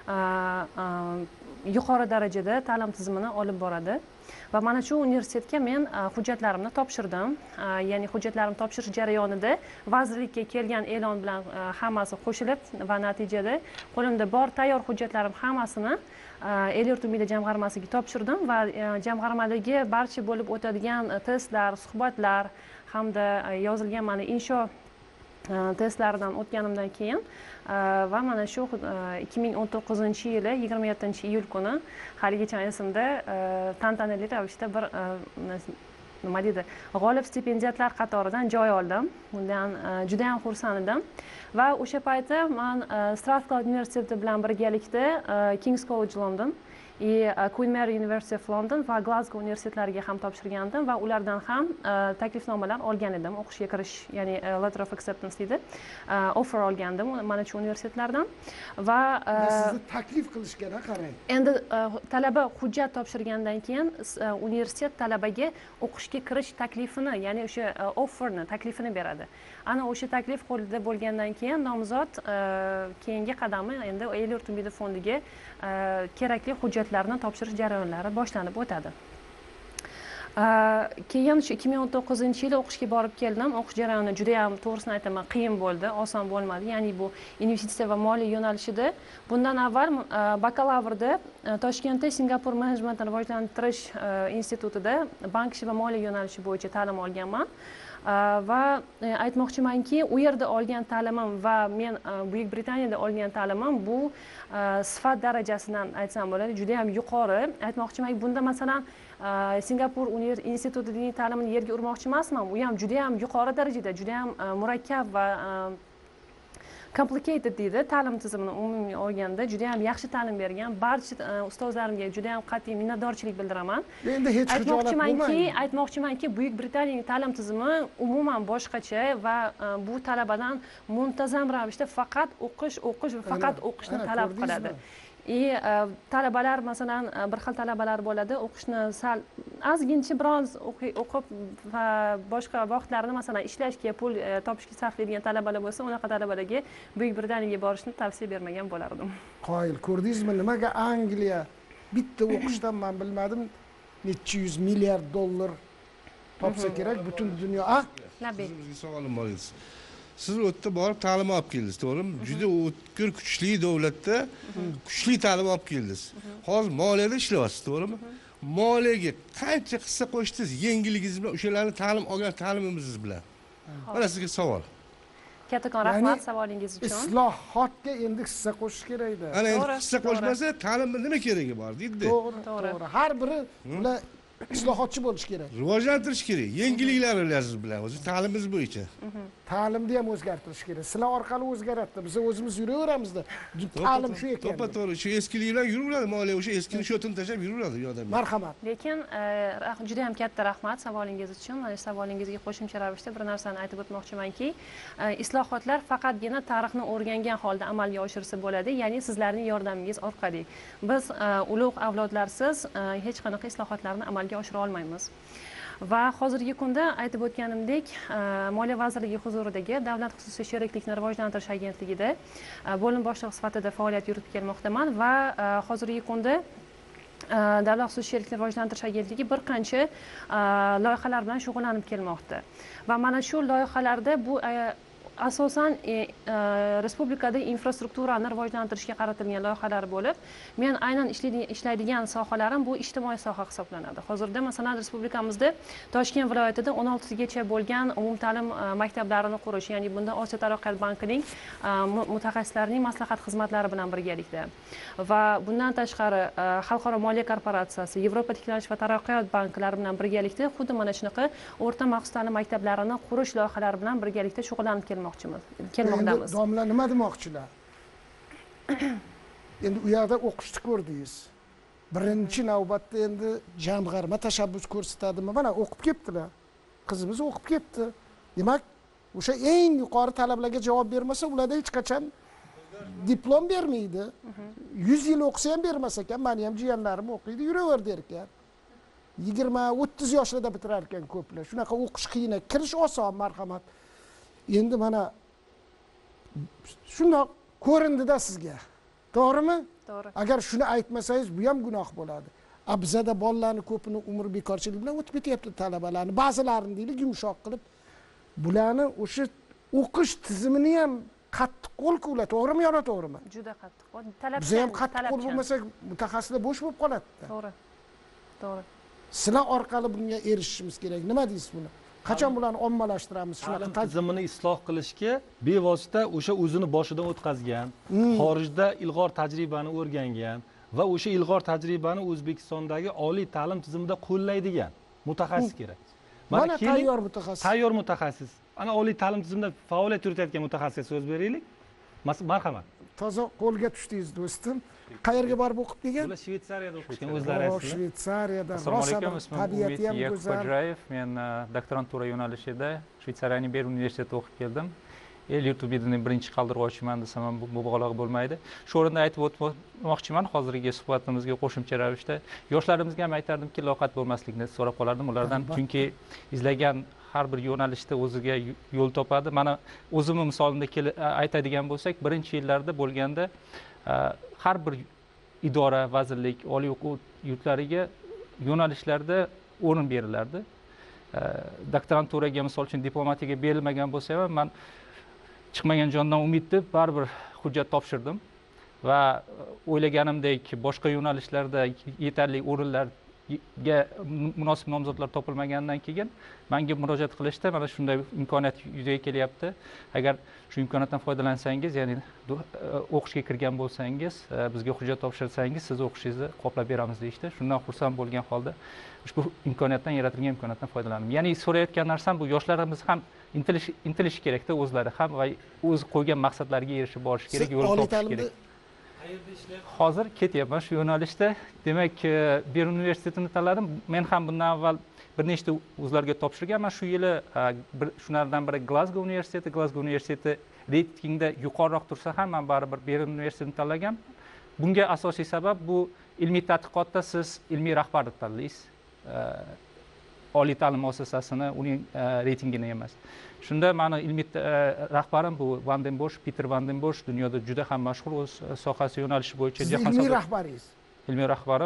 yuqori darajada ta'lim tizimini olib boradi. Va mana shu universitetga men hujjatlarimni topshirdim. Ya'ni hujjatlarimni topshirish jarayonida vazirlikka kelgan e'lon bilan hammasi qo'shilib va natijada qo'limda bor tayyor hujjatlarim hammasini El yurt umidi jamg'armasiga topshirdim va jamg'armadagi barcha bo'lib o'tadigan testlar, suhbatlar hamda yozilgan mana insho testlaridan o'tganimdan keyin va mana shu ikki ming o'n to'qqizinchi yili yigirma yettinchi iyul kuni haligacha esimda tantanali ravishda bir nima deydi, g'olib stipendiyatlar qatoridan joy oldim. Bundan juda ham xursand edim va o'sha paytda men Strathclyde universiteti bilan birgalikda King's College London и Queen Mary University of London va Glasgow universitetlariga ham topshirgandim va ulardan ham taklifnomalar olgan edim, o'qishga kirish, ya'ni letter of acceptance deydi, offer olgandim mana shu universitetlardan va sizni taklif qilishgan, qarang. Endi talaba hujjat topshirgandan keyin universitet talabaga o'qishga kirish taklifini, ya'ni o'sha offerni, taklifini beradi. Ana o'sha taklif qo'lida bo'lgandan keyin nomzod keyingi qadami endi El yurt umidi fondiga kerakli hujjatlarni topshirish jarayonlari boshlanib o'tadi. Keyin shu ikki ming o'n to'qqizinchi yili o'qishga borib keldim. O'qish jarayoni juda ham, to'g'risini aytaman, qiyin bo'ldi, oson bo'lmadi. Ya'ni bu investitsiya va moliya yo'nalishida bundan avval bakalavrda Toshkentda Singapur menejmentni rivojlantirish institutida bank ishi va moliya yo'nalishi bo'yicha ta'lim olganman. Va aytmoqchimanki, u yerda olgan ta'limim va men Buyuk Britaniyada olgan ta'limim bu sifat darajasidan aytsam bo'ladi, juda ham yuqori. Aytmoqchimanki, bunda masalan Singapur institutining ta'limini yerga urmoqchi emasman. U ham juda ham yuqori darajada, juda ham murakkab va complicated deydi, ta'lim tizimini umumiy olganda juda ham yaxshi ta'lim bergan barcha ustozlarimga juda ham qat'iy minnatdorchilik bildiraman. Endi hech aytmoqchimanki, aytmoqchimanki, Buyuk Britaniyaning ta'lim tizimi umuman boshqacha va bu talabadan muntazam ravishda faqat o'qish, o'qish va faqat o'qishni talab qiladi. И talabalar masalan bir xil talabalar bo'ladi, o'qishni sal ozgincha biroz o'qib va boshqa vaqtlarini masalan ishlashga, pul topishga sarflaydigan talabalar bo'lsa, unaqa talabalarga Buyuk Britaniyaga borishni tavsiya bermagan bo'lardim. Qoyil, ko'rdingizmi, nimaga Angliya bitta o'qishdan men bilmadim necha yuz milliard dollar topsa kerak butun dunyo. A? Nabiy. Bizga savolim bor edi. Siz u yerda borib ta'lim olib keldingiz, to'g'rimi? Juda o'tkir kuchli davlatda kuchli ta'lim olib keldingiz. Hozir moliyada ishlayapsiz, to'g'rimi? Moliyaga qancha hissa qo'shdingiz yengilligingiz bilan o'shalarni ta'lim olgan ta'limingiz bilan? Mana sizga savol. Kattakon rahmat savolingiz uchun. Islohotga endi hissa qo'shish kerak-da. Ana endi To'g'ri, hissa qo'shmasa ta'limni nima keragi bor deydi. To'g'ri, to'g'ri. Har biri ular islohotchi bo'lish kerak. Rivojlantirish kerak. Yengilliklar olyapsiz bilan o'zi ta'limimiz bo'yicha. Ta'limni ham o'zgartirish kerak. Sizlar orqali o'zgaradi. Biz o'zimiz yuraveramizda. Ta'lim shu ekan. To'ppa-to'g'ri, shu eskilik bilan yuraveradi moliya, o'sha eskini shotini tashlab yuraveradi odamlar. Marhamat. Lekin e, juda ham katta rahmat savolingiz uchun. Mana shu savolingizga qo'shimcha ravishda bir narsani aytib o'tmoqchimanki, e, islohotlar faqatgina tarixni o'rgangan holda amalga oshirsa bo'ladi, ya'ni sizlarning yordamingiz orqali. Biz e, ulug' avlodlarsiz e, hech qanaqa islohotlarni amalga oshira olmaymiz. Va hozirgi kunda aytib o'tganimdek, Moliya vazirligi huzuridagi Davlat xususiy sheriklikni rivojlantirish agentligida bo'lim boshlig'i sifatida faoliyat yuritib kelmoqdaman va hozirgi kunda Davlat xususiy sheriklikni rivojlantirish agentligi bir qancha loyihalar bilan shug'ullanib kelmoqda. Va mana shu loyihalarda bu asosan e, e, respublikada infrastrukturani rivojlantirishga qaratilgan loyihalar bo'lib, men aynan ishlaydigan sohalarim bu ijtimoiy soha hisoblanadi. Hozirda masalan respublikamizda Toshkent viloyatida o'n oltitagacha bo'lgan umumta'lim maktablarini qurish, ya'ni bunda Osiyo taraqqiyot bankining mutaxassislarining maslahat xizmatlari bilan birgalikda va bundan tashqari Xalqaro moliya korporatsiyasi, Yevropa tiklanish va taraqqiyot banklari bilan birgalikda xuddi mana shunaqa o'rta maxsus ta'lim maktablarini qurish loyihalari bilan birgalikda shug'ullanib kelmoqdamiz. Kelmoqdamiz. Endi domla nima demoqchilar? Endi u yerda o'qishni ko'rdingiz. Birinchi navbatda endi jamg'arma tashabbus ko'rsatadimi? Mana o'qib ketdilar. Qizimiz o'qib ketdi. Demak, o'sha eng yuqori talablarga javob bermasa, ularda hech qachon diplom bermaydi. yuz yil o'qisa ham bermas ekan. Meni ham jiyanlarim o'qiydi, yuraver der ekan. yigirma o'ttiz yoshlarda bitirar ekan ko'plar. Shunaqa o'qish qiyin, kirish oson, marhamat. Endi mana shundoq ko'rindi-da sizga. To'g'rimi? To'g'ri. Agar shuni aytmasangiz, bu ham gunoh bo'ladi. A bizada bolalarni ko'pini umr bekorchilik bilan o'tib ketyapti talabalarni. Ba'zilarini deylik yumshoq qilib, bularni o'sha o'qish tizimini ham qattiq qo'l quvlat, to'g'rimi yo to'g'rimi? Juda qattiq qo'l. Talabchan. Biz ham qattiq qo'l bo'lmasak, mutaxassislar bo'sh bo'lib qoladi-da. To'g'ri. To'g'ri. Sizlar orqali bunga erishishimiz kerak. Nima deysiz buni? Qachon bularni ommalashtiramiz? Ta'lim tizimini isloh qilishga bevosita o'sha o'zini boshidan o'tkazgan, xorijda ilg'or tajribani o'rgangan va o'sha ilg'or tajribani O'zbekistondagi oliy ta'lim tizimida qo'llaydigan mutaxassis kerak. Mana tayyor mutaxassis. Tayyor mutaxassis. Ana oliy ta'lim tizimida faoliyat yuritayotgan mutaxassisga so'z beraylik. Marhamat. Toza qo'lga tushdingiz do'stim. Qayerga borib o'qib kelgan? Ular Shvetsariyada o'qishgan, o'zlari aytdilar. Shvetsariyada. Assalomu alaykum, ismim Tabiati ham Umid go'zal. Xo'jayev. Men doktorantura yo'nalishida Shvetsariyaning Bern universitetida o'qib keldim. El yurt bidining birinchi qaldirg'ochiman desam ham mubolag'a bo'lmaydi. Shu o'rinda aytib o'tmoqchiman hozirgi suhbatimizga qo'shimcha ravishda yoshlarimizni ham aytardimki, loqat bo'lmaslikni so'rab qolardim ulardan, chunki izlagan har bir yo'nalishda o'ziga yo'l topadi. Mana o'zimning misolimda aytadigan bo'lsak, birinchi yillarda bo'lganda har bir idora, vazirlik, oliy o'quv yurtlariga yo'nalishlarda o'rin berilardi. Doktoranturaga misol uchun diplomatiyaga berilmagan bo'lsa ham, men chiqmagan jondan umid deb baribir hujjat topshirdim va o'ylaganimdek boshqa yo'nalishlarda yetarli o'rinlarga munosib nomzodlar topilmagandan keyin menga murojaat qilishdi. Mana shunday imkoniyat yuzaga kelyapti. Agar shu imkoniyatdan foydalansangiz, ya'ni o'qishga kirgan bo'lsangiz, bizga hujjat topshirsangiz, siz o'qishingizni qoplab beramiz deyishdi. Shundan xursand bo'lgan holda ushbu imkoniyatdan, yaratilgan imkoniyatdan foydalandim. Ya'ni so'rayotgan narsam bu, yoshlarimiz ham intilish intilish kerakda, o'zlari ham va o'z qo'ygan maqsadlariga erishib borish kerak, yo'l topish kerak. Qayerda ishlayapsiz? Hozir ketyapman shu yo'nalishda. Demak, Bern universitetini tanladim. Men ham bundan avval bir nechta vuzlarga topshirganman. Shu yili shulardan biri Glasgow universiteti. Glasgow universiteti reytingda yuqoriroq tursa ham men baribir Bern universitetini tanlagan. Bunga asosiy sabab bu ilmiy tadqiqotda siz ilmiy rahbarni tanlaysiz. Oliy ta'lim muassasasini, uning reytingini emas. Shunda meni ilmiy rahbarim bu Van den Bosch, Peter Van den Bosch, dunyoda juda ham mashhur o'z sohasi yo'nalishi bo'yicha jahon ilmiy rahbaringiz. Ilmiy rahbarim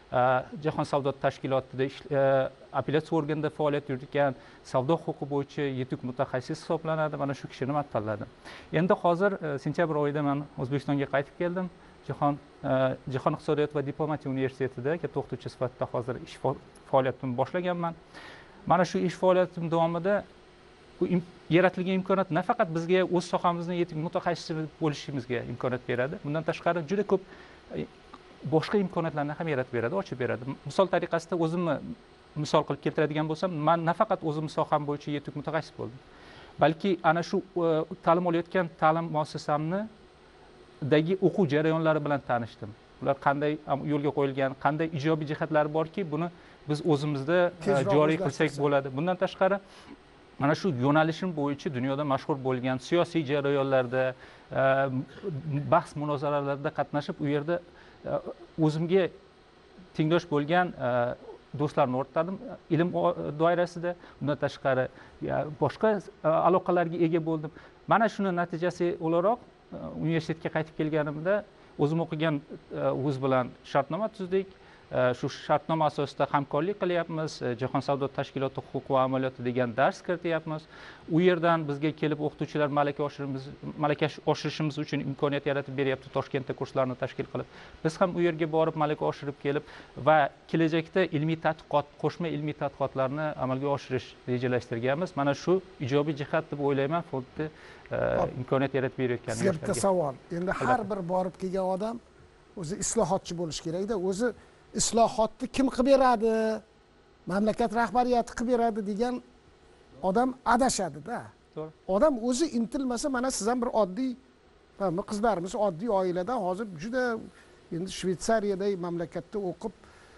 jahon savdo tashkilotida apellyatsiya organida faoliyat yuritgan, savdo huquqi bo'yicha yetuk mutaxassis hisoblanadi. Mana shu kishini man tanladim. Endi hozir sentyabr oyida men O'zbekistonga qaytib keldim. Jahon Jahon iqtisodiyot va diplomatiya universitetida katta o'qituvchi sifatida hozir ish faoliyatimni boshlaganman. Mana shu ish faoliyatim davomida bu yaratilgan imkoniyat nafaqat bizga o'z sohamizda yetuk mutaxassis bo'lishimizga imkoniyat beradi, bundan tashqari juda ko'p boshqa imkoniyatlarni ham yaratib beradi, ochib beradi. Misol tariqasida o'zimni misol qilib keltiradigan bo'lsam, men nafaqat o'zim soham bo'yicha yetuk mutaxassis bo'ldim, balki ana shu ta'lim olayotgan ta'lim muassasamni dagi o'quv jarayonlari bilan tanishdim. Ular qanday yo'lga qo'yilgan, qanday ijobiy jihatlari borki, buni biz o'zimizda joriy qilsak bo'ladi. Bundan tashqari mana shu yo'nalishim bo'yicha dunyoda mashhur bo'lgan siyosiy jarayonlarda, bahs munozaralarda qatnashib, u yerda o'zimga tengdosh bo'lgan do'stlarni o'rtadim ilm doirasida. Bundan tashqari boshqa aloqalarga ega bo'ldim. Mana shuni natijasi o'laroq universitetga qaytib kelganimda o'zim o'qigan vuz bilan shartnoma tuzdik. Shu shartnoma asosida hamkorlik qilyapmiz. Jahon savdo tashkiloti huquq va amaliyoti degan dars kirityapmiz. U yerdan bizga kelib o'qituvchilar malaka oshirishimiz, malaka oshirishimiz uchun imkoniyat yaratib beryapti, Toshkentda kurslarni tashkil qilib. Biz ham u yerga borib malaka oshirib kelib va kelajakda ilmiy tadqiqot, qo'shma ilmiy tadqiqotlarni amalga oshirish rejalashtirganmiz. Mana shu ijobiy jihat deb o'ylayman, fondda imkoniyat yaratib berayotganimiz. Sizga bitta savol. Endi har bir borib kelgan odam o'zi islohotchi bo'lish kerak-da. O'zi islohotni kim qilib beradi, mamlakat rahbariyati qilib beradi degan odam adashadi-da. To'g'ri. Odam o'zi intilmasa, mana siz ham bir oddiy, qizlarimiz oddiy oiladan hozir juda endi Shveysariyadagi mamlakatda o'qib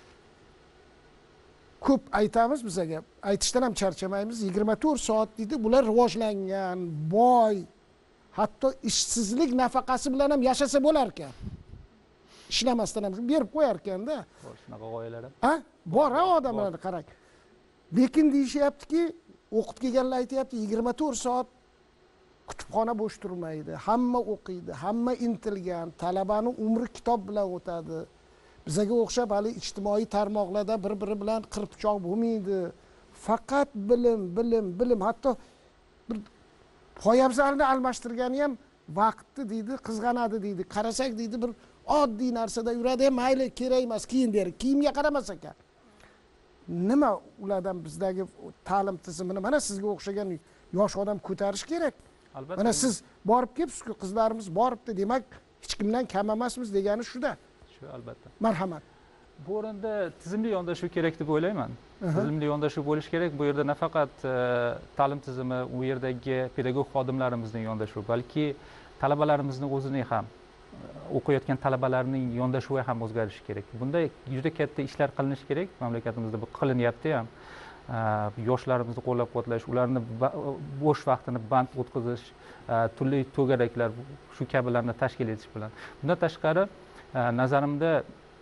ko'p aytamiz bizga. Aytishdan ham charchamaymiz. yigirma to'rt soat deydi, bular rivojlangan, boy, hatto ishsizlik nafaqasi bilan ham yashasa bo'lar ekan. Ishlamasdan ham berib qo'yar ekanda. Shunaqa g'oyalar ham. Ha? Bor ha odamlarni qarang. Lekin deyishyaptiki, o'qib kelganlar aytayapti, yigirma to'rt soat kutubxona bo'sh turmaydi. Hamma o'qiydi, hamma intilgan, talabani umri kitob bilan o'tadi. Bizga o'xshab hali ijtimoiy tarmoqlarda bir-biri bilan qirpichoq bo'lmaydi. Faqat bilim, bilim, bilim, hatto bir poyabzalni almashtirgani ham vaqtni deydi, qizg'anadi deydi. Qarasak deydi, bir oddiy narsada yuradi, mayli kerak emas, keyin der. Kiyimga qaramas ekan. Nima ulardan bizdagi ta'lim tizimini mana sizga o'xshagan yosh odam ko'tarish kerak. Albatta. Mana siz borib kelibsiz-ku, qizlarimiz boribdi, demak hech kimdan kam emasmiz degani shuda. Shu albatta. Marhamat. Bu o'rinda tizimli yondashuv kerak deb o'ylayman. Tizimli yondashuv bo'lish kerak. Bu yerda nafaqat ta'lim tizimi, u yerdagi pedagog xodimlarimizning yondashuvi, balki talabalarimizni o'zining ham, o'qiyotgan talabalarning yondashuvi ham o'zgarishi kerak. Bunda juda katta ishlar qilinishi kerak. Mamlakatimizda bu qilinyapti ham. Yoshlarimizni qo'llab-quvvatlash, ularni bo'sh vaqtini band o'tkazish, turli to'garaklar, shu kabilarni tashkil etish bilan. Bundan tashqari, nazarimda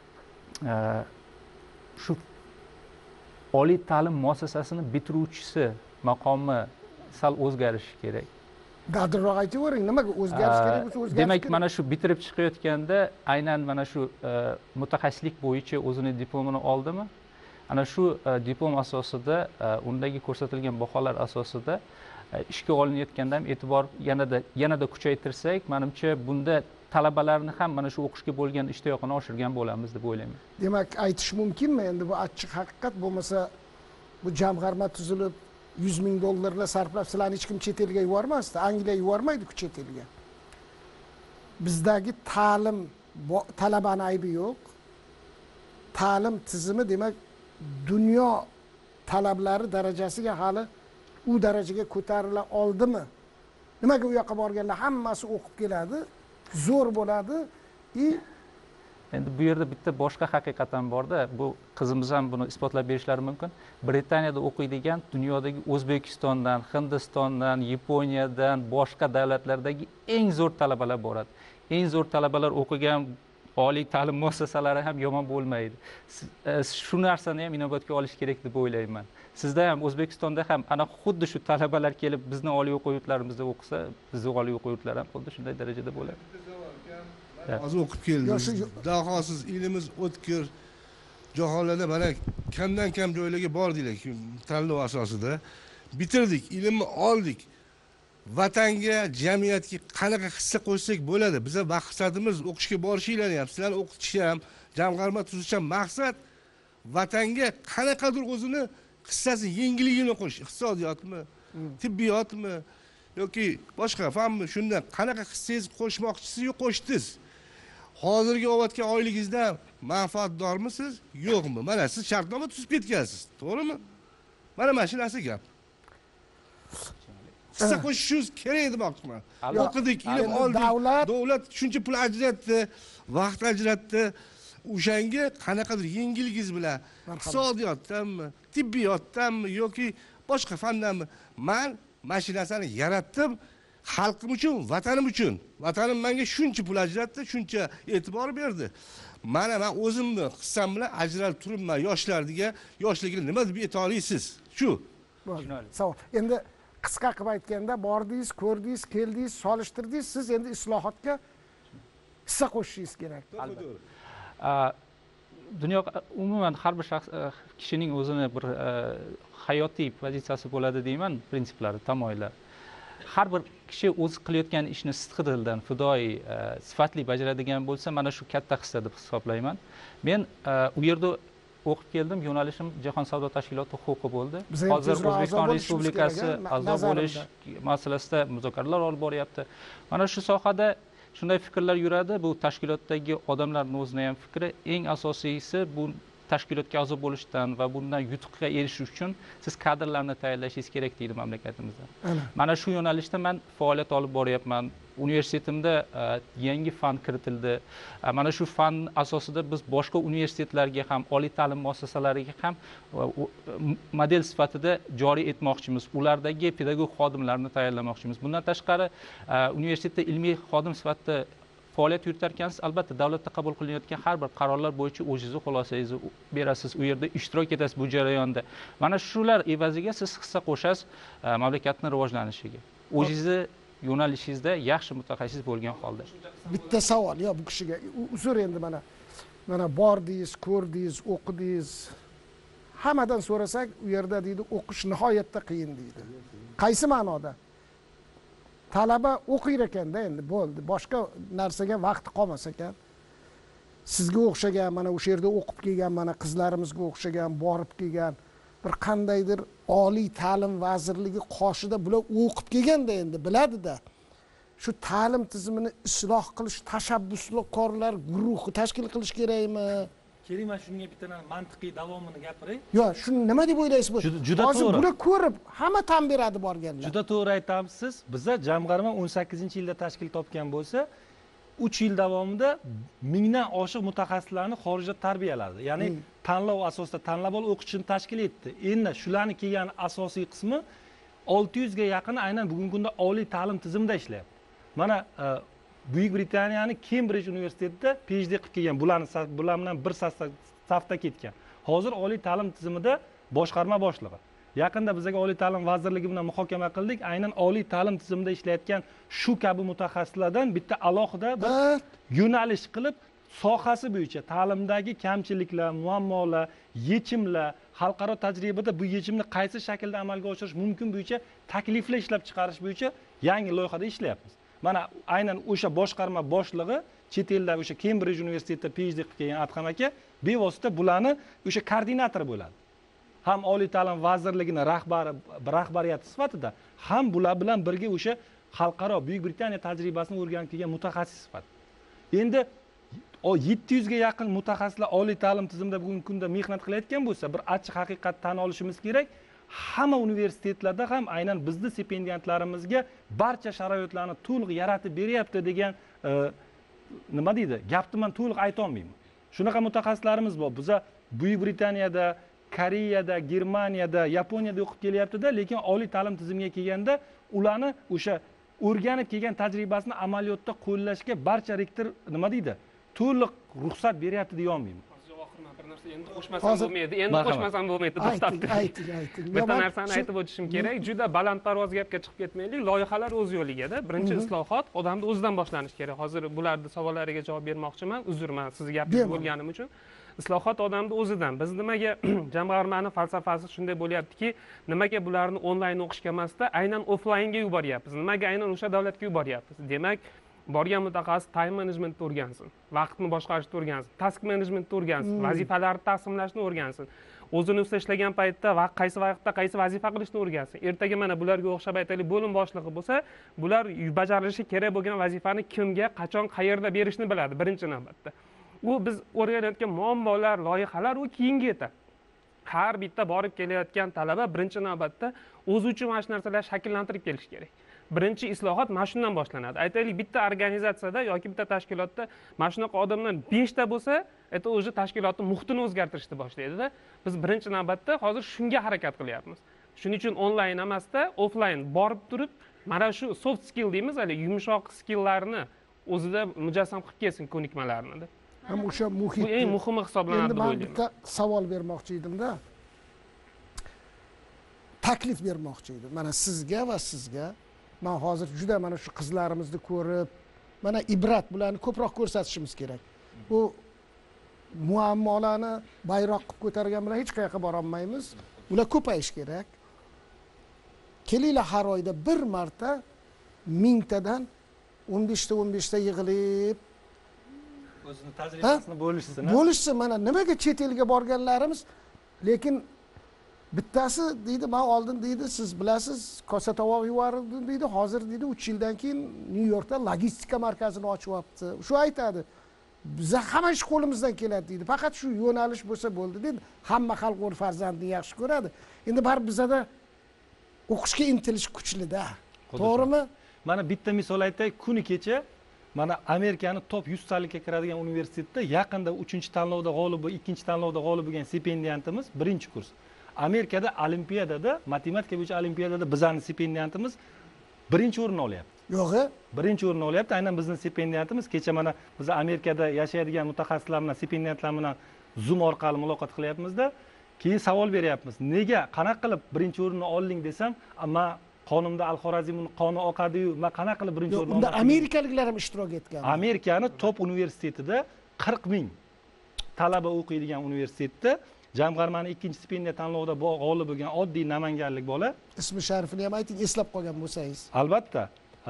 shu oliy ta'lim muassasasini bitiruvchisi maqomi sal o'zgarishi kerak. Dadilroq aytavering, nimaga o'zgarish kerak bo'lsa o'zgarish kerak. Demak, mana shu bitirib chiqayotganda aynan mana shu mutaxassislik bo'yicha o'zining diplomini oldimi? Ana shu diplom asosida, undagi ko'rsatilgan baholar asosida ishga olinayotganda ham e'tibor yanada yanada kuchaytirsak, menimcha bunda talabalarni ham mana shu o'qishga bo'lgan ishtiyoqini oshirgan bo'lamiz deb o'ylayman. Demak, aytish mumkinmi endi bu achchiq haqiqat bo'lmasa, bu jamg'arma tuzilib yuz ming dollarlar sarflab sizlarni hech kim chet elga yubormasdi, Angliya yubormaydi-ku chet elga. Bizdagi ta'lim talabani aybi yo'q. Ta'lim tizimi demak dunyo talablari darajasiga hali u darajaga ko'tarila oldimi? Nimaga u yoqqa borganlar hammasi o'qib keladi, zo'r bo'ladi. Endi bu yerda bitta boshqa haqiqat ham bor-da, bu qizimiz ham buni isbotlab berishlari mumkin. Britaniyada o'qiydigan dunyodagi O'zbekistondan, Hindistondan, Yaponiyadan, boshqa davlatlardagi eng zo'r talabalar boradi. Eng zo'r talabalar o'qigan oliy ta'lim muassasalari ham yomon bo'lmaydi. Shu narsani ham inobatga olish kerak deb o'ylayman. Sizda ham O'zbekistonda ham ana xuddi shu talabalar kelib bizni oliy o'quv yurtlarimizda o'qisa, bizning oliy o'quv yurtlar ham xuddi shunday darajada bo'ladi. Hozir o'qib keldim. Dahosiz, ilmimiz o'tkir, jahonlarda mana kamdan kam joylarga bordik tanlov asosida bitirdik, ilmni oldik. Vatanga, jamiyatga qanaqa hissa qo'shsak bo'ladi? Biza maqsadimiz o'qishga borishinglarni ham, sizlarni o'qitish ham, jamg'arma tuzish ham maqsad vatanga qanaqadir o'zini hissasi yengilligini qo'shish, iqtisodiyotmi, tibbiyotmi yoki boshqa fanmi, shundan qanaqa hissangiz qo'shmoqchisiz-yu qo'shdingiz. Hozirgi olayotgan oyligingizdan manfaatdormisiz, yo'qmi? Mana siz shartnoma tuzib ketgansiz, to'g'rimi? Mana mana shu narsa gap. Hissa qo'shishingiz kerak demoqchiman. O'qidik, ilm oldik, davlat shuncha pul ajratdi, vaqt ajratdi. O'shanga qanaqadir yengilligingiz bilan iqtisodiyotdanmi, tibbiyotdanmi yoki boshqa fandanmi men mashinasini yaratdim xalqim uchun, vatanim uchun. Vatanim menga shuncha pul ajratdi, shuncha e'tibor berdi. Mana men o'zimni hissam bilan ajralib turibman yoshlarga, yoshligini nima deb ayta olasiz? Shu. Savol. Endi qisqa qilib aytganda bordingiz, ko'rdingiz, keldingiz, solishtirdingiz, siz endi islohotga hissa qo'shishingiz kerak. Dunyo umuman har bir shaxs kishining o'zini bir hayotiy pozitsiyasi bo'ladi deyman, prinsiplari, tamoyillar. Har bir kishi o'zi qilayotgan ishni sidqi dildan, fidoyi, sifatli bajaradigan bo'lsa, mana shu katta hissa deb hisoblayman. Men u yerda o'qib keldim, yo'nalishim Jahon savdo tashkiloti huquqi bo'ldi. Hozir O'zbekiston Respublikasi a'zo bo'lish masalasida muzokaralar olib boryapti. Mana shu sohada shunday fikrlar yuradi, bu tashkilotdagi odamlarning o'zini ham fikri, eng asosiysi bu tashkilotga a'zo bo'lishdan va bundan yutuqqa erishish uchun siz kadrlarni tayyorlashingiz kerak deydi mamlakatimizda. Mana shu yo'nalishda men faoliyat olib boryapman. Universitetimda yangi fan kiritildi. Mana shu fan asosida biz boshqa universitetlarga ham, oliy ta'lim muassasalariga ham model sifatida joriy etmoqchimiz. Ulardagi pedagog xodimlarni tayyorlamoqchimiz. Bundan tashqari universitetda ilmiy xodim sifatida faoliyat yuritarkansiz, albatta davlatda qabul qilinayotgan har bir qarorlar bo'yicha o'zingizni xulosangizni berasiz, u yerda ishtirok etasiz bu jarayonda. Mana shular evaziga siz hissa qo'shasiz mamlakatning rivojlanishiga. O'zingizni yo'nalishingizda yaxshi mutaxassis bo'lgan holda. Bitta savol, yo bu kishiga uzr endi mana mana bordingiz, ko'rdingiz, o'qidingiz. Hammadan so'rasak, u yerda deydi, o'qish nihoyatda qiyin deydi. Qaysi ma'noda? Talaba o'qir ekanda endi bo'ldi. Boshqa narsaga vaqti qolmas ekan. Sizga o'xshagan, mana o'sha yerda o'qib kelgan, mana qizlarimizga o'xshagan, borib kelgan bir qandaydir oliy ta'lim vazirligi qoshida bular o'qib kelganda endi biladi-da. Shu ta'lim tizimini isloh qilish tashabbuskorlar guruhi tashkil qilish kerakmi? Keling, men shunga bitta mantiqiy davomini gapiray. Yo'q, shuni nima deb o'ylaysiz bu? Juda to'g'ri. Hozir buni ko'rib, hamma tan beradi borganlar. Juda to'g'ri aytamsiz. Bizda jamg'arma o'n sakkizinchi yilda tashkil topgan bo'lsa, uch yil davomida mingdan oshiq mutaxassislarni xorijda tarbiyaladi. Ya'ni tanlov asosida tanlab ol o'qishini tashkil etdi. Endi shularni kelgan asosiy qismi olti yuzga yaqin aynan bugungi kunda oliy ta'lim tizimida ishlayapti. Mana Buyuk Britaniyaning Cambridge universitetida PhD qilib kelgan, bularni bular bilan bir safda ketgan. Hozir oliy ta'lim tizimida boshqarma boshlig'i. Yaqinda bizga oliy ta'lim vazirligi bilan muhokama qildik. Aynan oliy ta'lim tizimida ishlayotgan shu kabi mutaxassislardan bitta alohida bir yo'nalish qilib, sohasi bo'yicha ta'limdagi kamchiliklar, muammolar, yechimlar, xalqaro tajribada bu yechimni qaysi shaklda amalga oshirish mumkin bo'yicha takliflar ishlab chiqarish bo'yicha yangi loyihada ishlayapmiz. Mana aynan o'sha boshqarma boshlig'i chet elda o'sha Cambridge universitetida PhD qilib kelgan Adham aka bevosita bularni o'sha koordinatori bo'ladi. Ham oliy ta'lim vazirligining rahbari, rahbariyati sifatida, ham bular bilan birga o'sha xalqaro Buyuk Britaniya tajribasini o'rganib kelgan mutaxassis sifatida. Endi o yetti yuzga yaqin mutaxassislar oliy ta'lim tizimida bugungi kunda mehnat qilayotgan bo'lsa, bir achchiq haqiqat tan olishimiz kerak. Hamma universitetlarda ham aynan bizning stipendiyantlarimizga barcha sharoitlarni to'liq yaratib beryapti degan nima deydi? Gapni men to'liq ayta olmayman. Shunaqa mutaxassislarimiz bor. Biz Buyuk Britaniyada, Koreyada, Germaniyada, Yaponiyada o'qib kelyapti-da, lekin oliy ta'lim tizimiga kelganda ularni o'sha o'rganib kelgan tajribasini amaliyotda qo'llashga barcha rektor nima deydi? To'liq ruxsat beryapti deya olmayman. Endi qo'shmasam bo'lmaydi. Endi qo'shmasam bo'lmaydi. Ayting, ayting, ayting. Bitta narsani aytib o'tishim kerak. Juda balandparvoz gapga chiqib ketmaylik. Loyihalar o'z yo'ligida. Birinchi islohot odamni o'zidan boshlanish kerak. Hozir bularning savollariga javob bermoqchiman. Uzr, men sizga gapirib bo'lganim uchun. islohot odamni o'zidan. Biz nimaga jamg'armani falsafasi shunday bo'lyaptiki, nimaga bularni onlayn o'qishga emasda aynan offlaynga yuboryapmiz, nimaga aynan o'sha davlatga yuboryapmiz. Demak, borgan mutaxassis time managementni o'rgansin, vaqtni boshqarishni o'rgansin, task managementni o'rgansin, vazifalarni taqsimlashni o'rgansin, o'zini ustida ishlagan paytda vaqt qaysi vaqtda qaysi vazifa qilishni o'rgansin. Ertaga mana bularga o'xshab aytaylik, bo'lim boshlig'i bo'lsa, bular bajarilishi kerak bo'lgan vazifani kimga, qachon, qayerda berishni biladi birinchi navbatda. U biz o'rganayotgan muammolar, loyihalar u keyinga yetadi. Har bitta borib kelayotgan talaba birinchi navbatda o'zi uchun mana shu narsalarni shakllantirib kelish kerak. Birinchi islohot mana shundan boshlanadi. Aytaylik, bitta organizatsiyada yoki bitta tashkilotda mana shunaqa odamlar beshta bo'lsa, это уже tashkilotning muhitini o'zgartirishni boshlaydi-da. Biz birinchi navbatda hozir shunga harakat qilyapmiz. Shuning uchun onlayn emasda, offlayn borib turib, mana shu soft skill deymiz, hali yumshoq skilllarni o'zida mujassam qilib kelsin ko'nikmalarni. Ham o'sha muhit. Bu eng muhimi hisoblanadi Endi deb men o'ylayman. bitta savol bermoqchi edim-da. Taklif bermoqchi edim. Mana sizga va sizga men hozir juda mana shu qizlarimizni ko'rib, mana ibrat bularni ko'proq ko'rsatishimiz kerak. Bu muammolarni bayroq qilib ko'targan bilan hech qayerga bora olmaymiz. Ular ko'payish kerak. Kelinglar har oyda bir marta mingtadan o'n besh ta o'n besh ta yig'ilib o'zini tajribasini bo'lishsin. Bo'lishsin, mana nimaga chet elga borganlarimiz, lekin bittasi deydi, men oldin deydi, siz bilasiz, kosa tovoq yuvardim deydi, hozir deydi uch yildan keyin Nyu-Yorkda logistika markazini ochyapti. Shu aytadi. Biza hamma ish qo'limizdan keladi deydi. Faqat shu yo'nalish bo'lsa bo'ldi deydi. Hamma xalq o'z farzandini yaxshi ko'radi. Endi bar bizada o'qishga intilish kuchli-da. To'g'rimi? Mana bitta misol aytay, kuni kecha mana Amerikaning top yuz talikka kiradigan universitetda yaqinda uchinchi tanlovda g'olib, ikkinchi tanlovda g'olib bo'lgan stipendiyantimiz birinchi kurs. Amerikada olimpiyadada, matematika bo'yicha olimpiyadada bizning stipendiyantimiz birinchi o'rin olyapti. Yo'g'i, birinchi o'rin olyapti. Aynan bizning stipendiyantimiz kecha mana biz Amerikada yashaydigan mutaxassislar bilan, stipendiyantlar bilan Zoom orqali muloqot qilyapmiz-da. Keyin savol beryapmiz. Nega, qanaqa qilib birinchi o'rinni olding desam, amma qonimda Al-Xorazmning qoni oqadi-yu, men qanaqa qilib birinchi o'rinni oldim? Unda amerikaliklar ham ishtirok etgan. Amerikaning top universitetida qirq ming talaba o'qiydigan universitetda jamg'armaning ikkinchi stipendiya tanlovida g'olib bo'lgan oddiy namanganlik bola, ismi sharifini ham ayting, eslab qolgan bo'lsangiz. Albatta,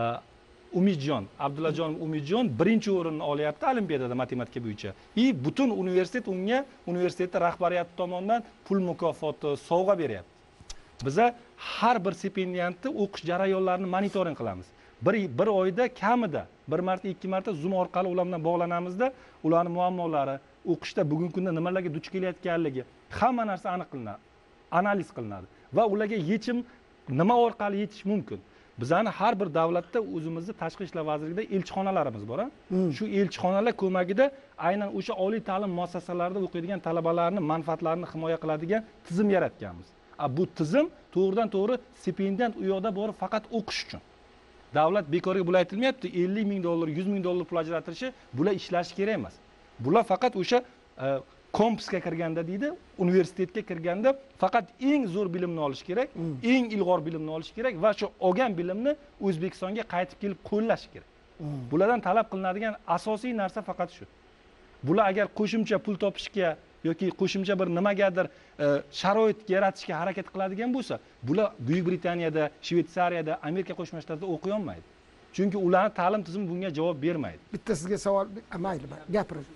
Umidjon, Abdullajon Umidjon birinchi o'rinni olyapti olimpiadada matematika bo'yicha. И butun universitet unga universitetning rahbariyati tomonidan pul mukofoti, sovg'a beryapti. Biza har bir stipendiyantni o'qish jarayonlarini monitoring qilamiz. Bir bir oyda kamida bir marta, ikki marta Zoom orqali ular bilan bog'lanamizda, ularning muammolari, o'qishda bugungi kunda nimalarga duch kelayotganligi, hamma narsa aniq qilinadi, analiz qilinadi va ularga yechim nima orqali yetish mumkin. Bizning har bir davlatda o'zimizning tashqi ishlar vazirligida elchixonalarimiz bor. Shu elchixonalar ko'magida aynan o'sha oliy ta'lim muassasalarida o'qiydigan talabalarning manfaatlarini himoya qiladigan tizim yaratganmiz. Bu tizim to'g'ridan to'g'ri stipendiyant u yoqda borib faqat o'qish uchun. Davlat bekorga bular aytilmayapti, ellik ming dollar, yuz ming dollar pul ajratilishi, bular ishlash kerak emas. Bular faqat o'sha kompusga kirganda deydi, universitetga kirganda faqat eng zo'r bilimni olish kerak, eng ilg'or bilimni olish kerak va shu olgan bilimni O'zbekistonga qaytib kelib qo'llash kerak. Bulardan talab qilinadigan asosiy narsa faqat shu. Bular agar qo'shimcha pul topishga yoki qo'shimcha bir nimagadir sharoit yaratishga harakat qiladigan bo'lsa, bular Buyuk Britaniyada, Shveysariyada, Amerika Qo'shma Shtatlarida o'qiy olmaydi. Chunki ularning ta'lim tizimi bunga javob bermaydi. Bitta sizga savol, mayli, gapiring.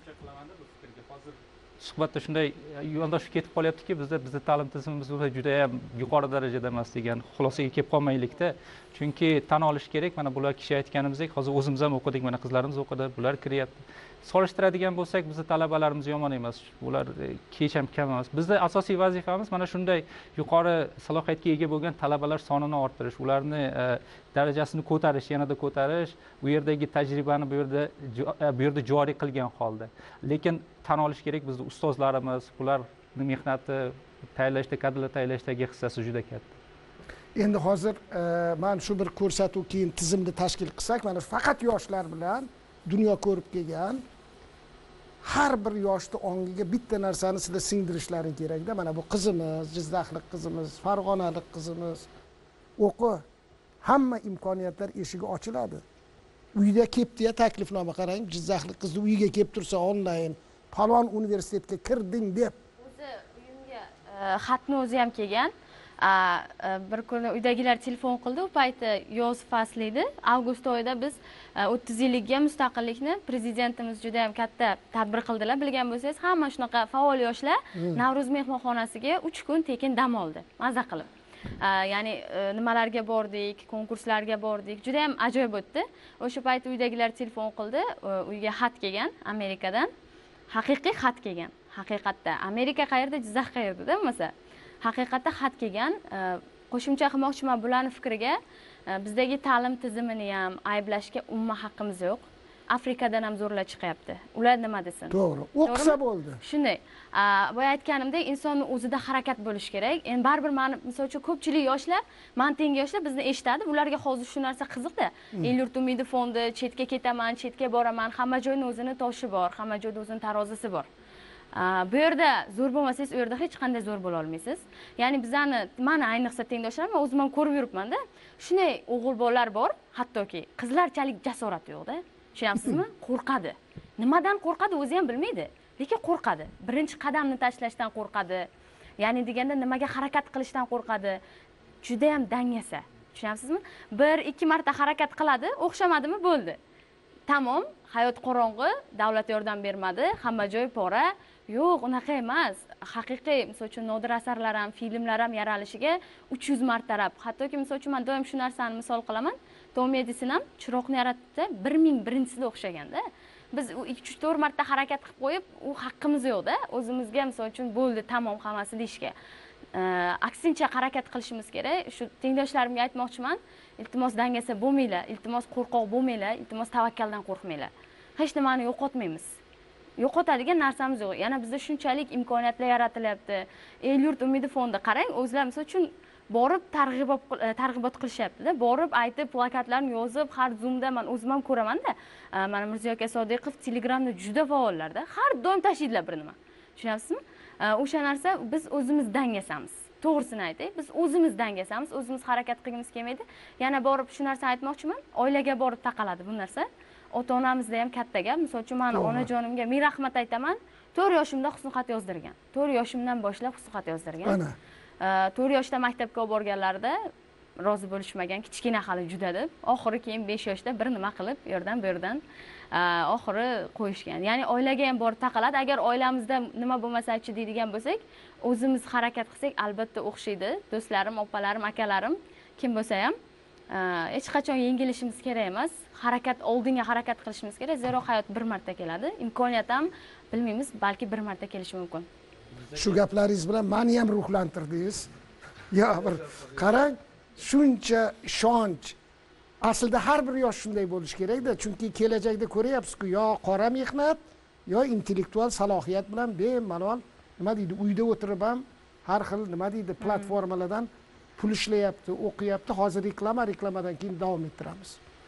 Suhbatda shunday yondashib ketib qolyaptiki, bizda bizda ta'lim tizimimiz juda ham yuqori darajada emas degan xulosaga kelib qolmaylikda. Chunki tan olish kerak, mana bular kishi aytganimizdek, hozir o'zimiz ham o'qidik, mana qizlarimiz o'qidi, bular kiryapti. Solishtiradigan bo'lsak, bizda talabalarimiz yomon emas. Ular kech ham kam emas. Bizda asosiy vazifamiz mana shunday yuqori salohiyatga ega bo'lgan talabalar sonini orttirish, ularni darajasini ko'tarish, yanada ko'tarish, u yerdagi tajribani bu yerda bu yerda joriy qilgan holda. Lekin tan olish kerak, bizda ustozlarimiz, ularning mehnati tayyorlashda, kadrlar tayyorlashdagi hissasi juda katta. Endi hozir men shu bir ko'rsatuv keyin tizimni tashkil qilsak, mana faqat yoshlar bilan dunyo ko'rib kelgan har bir yoshni ongiga bitta narsani sizlar singdirishlaring kerak-da. Mana bu qizimiz, Jizzaxlik qizimiz, Farg'onalik qizimiz o'qi, hamma imkoniyatlar eshigi ochiladi. Uyda kelibdi-ya taklifnoma qarang, Jizzaxlik qizni uyiga kelib tursa onlayn, palon universitetga kirding deb. O'zi uyimga xatni o'zi ham kelgan. Bir kuni uydagilar telefon qildi, u payti yoz fasli edi. Avgust oyida biz o'ttiz yillikka mustaqillikni prezidentimiz juda ham katta tadbir qildilar. Bilgan bo'lsangiz, hamma shunaqa faol yoshlar Navro'z mehmonxonasiga uch kun tekin dam oldi, maza qilib. Ya'ni nimalarga bordik, konkurslarga bordik, juda ham ajoyib o'tdi. O'sha payt uydagilar telefon qildi, uyga xat kelgan Amerikadan. Haqiqiy xat kelgan. Haqiqatda Amerika qayerda, Jizzax qayerda bo'lmasa, haqiqatda xat kelgan. Qo'shimcha qilmoqchiman bularning fikriga, bizdagi ta'lim tizimini ham ayblashga umuman haqqimiz yo'q. Afrikadan ham zo'rlar chiqyapti. Ular nima desin? To'g'ri. O'qisa bo'ldi. Shunday. Boya aytganimdek, insonning o'zida harakat bo'lish kerak. Endi baribir meni, misol uchun, ko'pchilik yoshlar, men tengi yoshlar bizni eshitadi. Ularga hozir shu narsa qiziqda. El yurt umidi fondi, chetga ketaman, chetga boraman, hamma joyning o'zini toshi bor, hamma joyda o'zining tarozisi bor. Bu yerda zo'r bo'lmasangiz, u yerda hech qanday zo'r bo'la olmaysiz. Ya'ni bizani, meni ayniqsa tengdoshlarim, o'zim ham ko'rib yuribman-da. Shunday o'g'il bolalar bor, hattoki qizlarchalik jasorat yo'q-da. Tushunyapsizmi? Qo'rqadi. Nimadan qo'rqadi o'zi ham bilmaydi, lekin qo'rqadi. Birinchi qadamni tashlashdan qo'rqadi. Ya'ni deganda nimaga harakat qilishdan qo'rqadi. Juda ham dangasa. Tushunyapsizmi? bir ikki marta harakat qiladi, o'xshamadimi bo'ldi. Tamom, hayot qorong'i, davlat yordam bermadi, hamma joy pora. Yo'q, unaqa emas. Haqiqiy, misol uchun, nodir asarlar ham, filmlar ham yaralishiga uch yuz martalab. Hattoki, misol uchun, men doim shu narsani misol qilaman. Tom Edison ham chiroqni yaratdi, bir ming birinchisida o'xshaganda. Biz uch to'rt marta harakat qilib qo'yib, u haqqimiz yo'q-da. O'zimizga misol uchun bo'ldi, tamom hammasi deyishga. Aksincha harakat qilishimiz kerak. Shu tengdoshlarimga aytmoqchiman, iltimos dangasa bo'lmanglar, iltimos qo'rqoq bo'lmanglar, iltimos tavakkaldan qo'rqmanglar. Hech nimani yo'qotmaymiz. Yo'qotadigan narsamiz yo'q. Yana bizda shunchalik imkoniyatlar yaratilyapti. El yurt umidi fondi qarang, o'zlar misol uchun borib targ'ibot targ'ibot qilishyapti-da. Borib aytib, plakatlarni yozib, har Zoomda men o'zim ham ko'raman-da. Mana Mirziyo aka Sodiqov Telegramda juda faollarda. Har doim tashiydilar bir nima. Tushunyapsizmi? O'sha narsa biz o'zimiz dangasamiz. To'g'risini aytay, biz o'zimiz dangasamiz, o'zimiz harakat qilgimiz kelmaydi. Yana borib shu narsani aytmoqchiman, oilaga borib taqaladi bu narsa. Ota-onamizda ham katta gap. Misol uchun, men onajonimga ming rahmat aytaman. to'rt yoshimda husnxat yozdirgan. to'rt yoshimdan boshlab husnxat yozdirgan. Ana. to'rt yoshda maktabga olib borganlarida rozi bo'lishmagan, kichkina hali juda deb, oxiri keyin besh yoshda bir nima qilib, u yerdan bu yerdan oxiri qo'yishgan. Ya'ni oilaga ham borib taqaladi. Agar oilamizda nima bo'lmasa-chi deydigan bo'lsak, o'zimiz harakat qilsak, albatta o'xshaydi. Do'stlarim, opalarim, akalarim, kim bo'lsa ham hech qachon yengilishimiz kerak emas. Harakat, oldinga harakat qilishimiz kerak. Zero hayot bir marta keladi. Imkoniyat ham bilmaymiz, balki bir marta kelishi mumkin. Shu gaplaringiz bilan meni ham ruhlantirdingiz. Yo, bir qarang, shuncha ishonch. Aslida har bir yosh shunday bo'lish kerak-da, chunki kelajakda ko'ryapsiz-ku, yo qora mehnat, yo intellektual salohiyat bilan bemalol, nima deydi, uyda o'tirib ham har xil nima deydi, platformalardan pul ishlayapti, o'qiyapti. Hozir reklama, reklamadan keyin davom ettiramiz.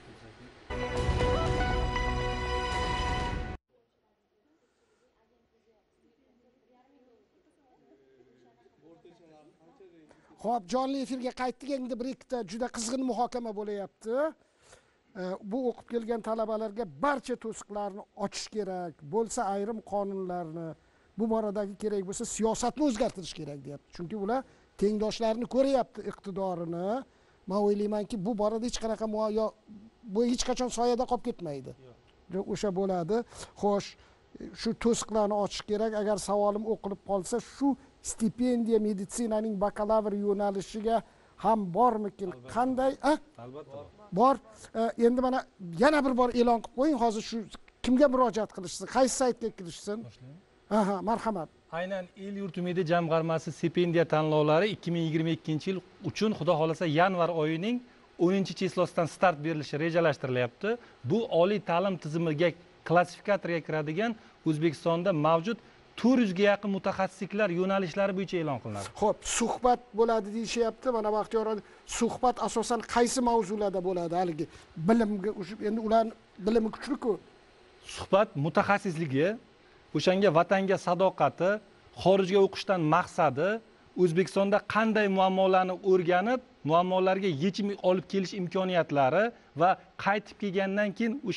Xo'p, jonli efirga qaytdik. Endi bir ikkita juda qizg'in muhokama bo'layapti. Bu o'qib kelgan talabalarga barcha to'siqlarni ochish kerak, bo'lsa ayrim qonunlarni, bu boradagi kerak bo'lsa siyosatni o'zgartirish kerak deyapti. Chunki ular tengdoshlarini ko'ryapti iqtidorini. Men o'ylaymanki, bu borada hech qanaqa muayyo bu hech qachon soyada qolib ketmaydi. O'sha bo'ladi. Xo'sh, shu to'siqlarni ochish kerak. Agar savolim o'qilib qolsa, shu stipendiya meditsinaning bakalavr yo'nalishiga ham bormikin? Qanday? Albatta bor. Endi mana yana bir bor e'lon qilib qo'ying. Hozir shu kimga murojaat qilishsin, qaysi saytga kirishsin? Aha, marhamat. Aynan El yurt umidi jamg'armasi stipendiya tanlovlari ikki ming yigirma ikkinchi yil uchun xudo xolasa yanvar oyining o'ninchi chislosidan start berilishi rejalashtirilyapti. Bu oliy ta'lim tizimiga klassifikatorga kiradigan O'zbekistonda mavjud to'rt yuzga yaqin mutaxassisliklar yo'nalishlari bo'yicha e'lon qilinadi. Xo'p, suhbat bo'ladi deyishyapti. Mana Baxtiyor, suhbat asosan qaysi mavzularda bo'ladi? Haligi bilimga, endi ular bilimi kuchli-ku. Suhbat mutaxassisligi, o'shanga vatanga sadoqati, xorijga o'qishdan maqsadi, O'zbekistonda qanday muammolarni o'rganib, muammolarga yechim olib kelish imkoniyatlari va qaytib kelgandan keyin o'sha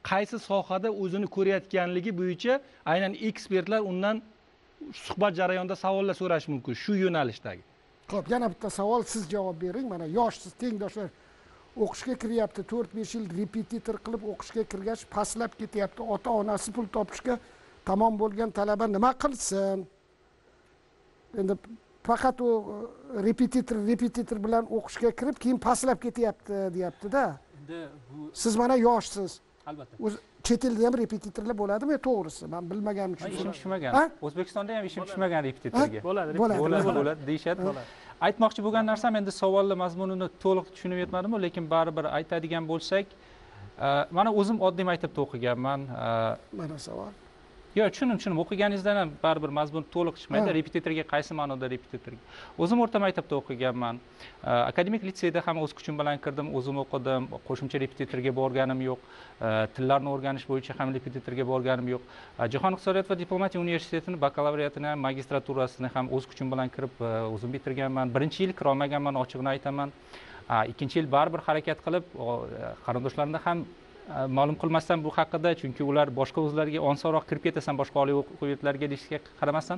qaysi sohada o'zini ko'rayotganligi bo'yicha aynan ekspertlar undan suhbat jarayonida savollar so'rashi mumkin shu yo'nalishdagi. Xo'p, yana bitta savol, siz javob bering. Mana yoshsiz, tengdoshlar o'qishga kiryapti, to'rt besh yil repetitor qilib o'qishga kirgach pastlab ketyapti. Ota-onasi pul topishga tamom bo'lgan talaba nima qilsin? Endi faqat u repetitor repetitor bilan o'qishga kirib, keyin pastlab ketyapti, deyapti-da. Endi bu Siz mana yoshsiz. albatta. O'zi chet elda ham repetitorlar bo'ladimi, to'g'risi? Men bilmaganim uchun. ishim tushmagan. Ha? O'zbekistonda ham ishim tushmagan repetitorga. bo'ladi Bo'ladi. Bo'ladi, bo'ladi deyishadi. Aytmoqchi bo'lgan narsam endi savolni mazmunini to'liq tushunib yetmadim-ku, lekin baribir aytadigan bo'lsak, mana o'zim oddiy maktabda o'qiganman. Mana savol. Yo'q, tushundim, tushundim. O'qiganingizdan ham baribir mazmun to'liq chiqmaydi. Repetitorga qaysi ma'noda repetitorga? O'zim o'rta maktabda o'qiganman. Akademik litseyda ham o'z kuchim bilan kirdim, o'zim o'qidim. Qo'shimcha repetitorga borganim yo'q. Tillarni o'rganish bo'yicha ham repetitorga borganim yo'q. Jahon iqtisodiyot va diplomatiya universitetining bakalavriatini ham, magistraturasini ham o'z kuchim bilan kirib o'zim bitirganman. Birinchi yil kira olmaganman, ochig'ini aytaman. Ikkinchi yil baribir harakat qilib, qarindoshlarimda ham ma'lum qilmasdan bu haqida, chunki ular boshqa o'zlariga osonroq kirib ketasan boshqa oliy o'quv yurtlariga deyishga qaramasdan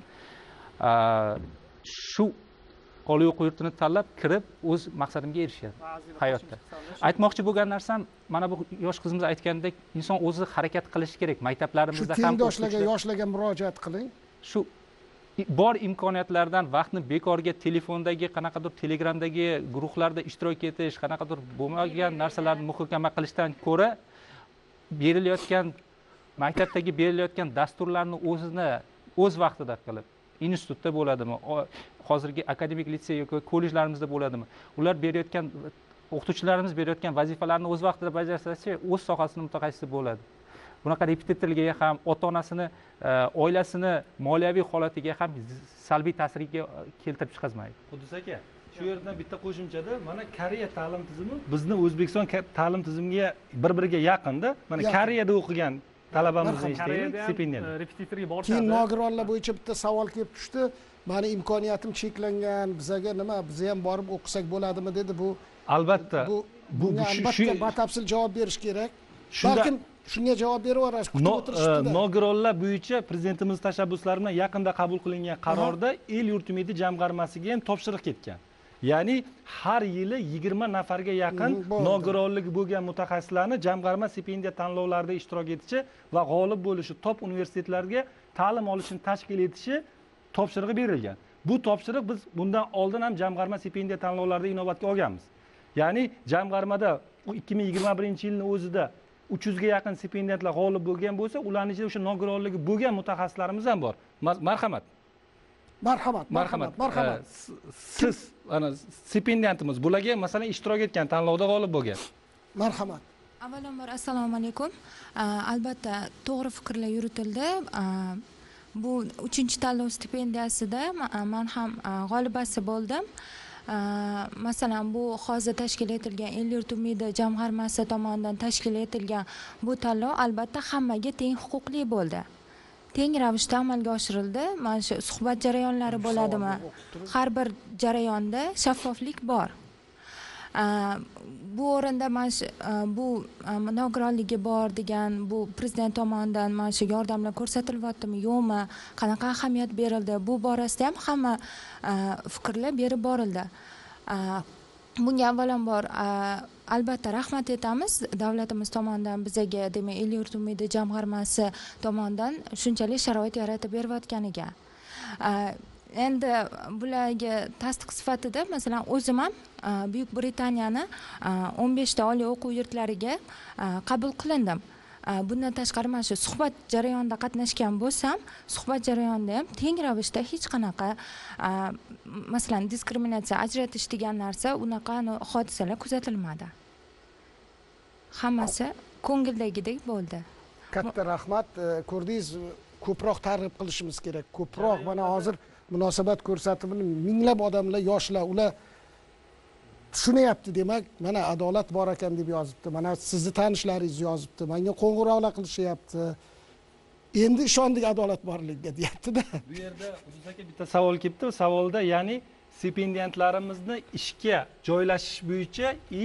shu oliy o'quv yurtini tanlab kirib o'z maqsadimga erishgan hayotda. Aytmoqchi bo'lgan narsam, mana bu yosh qizimiz aytgandek, inson o'zi harakat qilishi kerak. Maktablarimizda ham tengdoshlarga, yoshlarga murojaat qiling. Shu bor imkoniyatlardan vaqtni bekorga telefondagi qanaqadir telegramdagi guruhlarda ishtirok etish, qanaqadir bo'lmagan narsalarni muhokama qilishdan ko'ra berilayotgan maktabdagi berilayotgan dasturlarni o'zini o'z vaqtida qilib, institutda bo'ladimi, hozirgi akademik litsey yoki kollejlarimizda bo'ladimi, ular berayotgan o'qituvchilarimiz berayotgan vazifalarni o'z vaqtida bajarsa, o'z sohasini mutaxassisi bo'ladi. Bunaqa repetitorlarga ham, ota-onasini, oilasini moliyaviy holatiga ham salbiy ta'siriga keltirib chiqazmaydi. Qudus aka, shu yerdan bitta qo'shimchada, mana Koreya ta'lim tizimi bizni O'zbekiston ta'lim tizimiga bir-biriga yaqinda. Mana Koreyada o'qigan talabamizni eshitaylik, stipendiya. Repetitorga borishadi. Keyin nogironlar bo'yicha bitta savol kelib tushdi. Mani imkoniyatim cheklangan, bizaga nima, biz ham borib o'qisak bo'ladimi dedi. Bu albatta bu bu albatta batafsil javob berish kerak. Balkim shunga javob berib yuborasiz, kutib o'tirishdi. Nogironlar bo'yicha prezidentimiz tashabbuslari bilan yaqinda qabul qilingan qarorda el yurtimidi jamg'armasiga ham topshiriq ketgan. Ya'ni har yili yigirma nafarga yaqin nogironligi bo'lgan mutaxassislarni jamg'arma stipendiya tanlovlarida ishtirok etishi va g'olib bo'lishi, top universitetlarga ta'lim olishini tashkil etishi topshirig'i berilgan. Bu topshiriq biz bundan oldin ham jamg'arma stipendiya tanlovlarida inobatga olganmiz. Ya'ni jamg'armada ikki ming yigirma birinchi yilning o'zida uch yuzga yaqin stipendiyatlar g'olib bo'lgan bo'lsa, ularning ichida o'sha nogironligi bo'lgan mutaxassislarimiz ham bor. Marhamat. Marhamat, marhamat, marhamat. Siz ana stipendiyantimiz bularga masalan ishtirok etgan tanlovda g'olib bo'lgan. Marhamat. Avvalambor assalomu alaykum. Albatta to'g'ri fikrlar yuritildi. Bu uchinchi tanlov stipendiyasida men ham g'olibasi bo'ldim. Masalan, bu hozir tashkil etilgan El yurt umidi jamg'armasi tomonidan tashkil etilgan bu tanlov albatta hammaga teng huquqli bo'ldi. Teng ravishda amalga oshirildi. Mana shu suhbat jarayonlari bo'ladimi? Har bir jarayonda shaffoflik bor. Bu o'rinda mana shu bu nogironligi bor degan bu prezident tomonidan mana shu yordamlar ko'rsatilyaptimi, yo'qmi, qanaqa ahamiyat berildi, bu borasida ham hamma fikrlar berib borildi. Bunga avvalambor albatta rahmat etamiz davlatimiz tomonidan bizaga, demak, El yurt umidi jamg'armasi tomonidan shunchalik sharoit yaratib berayotganiga. Endi bularga tasdiq sifatida masalan o'zim ham Buyuk Britaniyani o'n beshta oliy o'quv yurtlariga qabul qilindim. Bundan tashqari mana shu suhbat jarayonida qatnashgan bo'lsam, suhbat jarayonida ham teng ravishda hech qanaqa masalan diskriminatsiya, ajratish degan narsa, unaqa hodisalar kuzatilmadi. Hammasi ko'ngildagidek bo'ldi. Katta rahmat. Ko'rdingiz, ko'proq targ'ib qilishimiz kerak. Ko'proq mana hozir munosabat ko'rsatib, minglab odamlar, yoshlar, ular tushunyapti, demak, mana adolat bor ekan deb yozibdi. Mana sizni tanishlaringiz yozibdi. Menga qo'ng'iroqlar qilishyapti. Endi ishondik adolat borligiga, deyapti-da. Bu yerda Qudus aka bitta savol kelibdi. Savolda, ya'ni stipendiyantlarimizni ishga joylashish bo'yicha i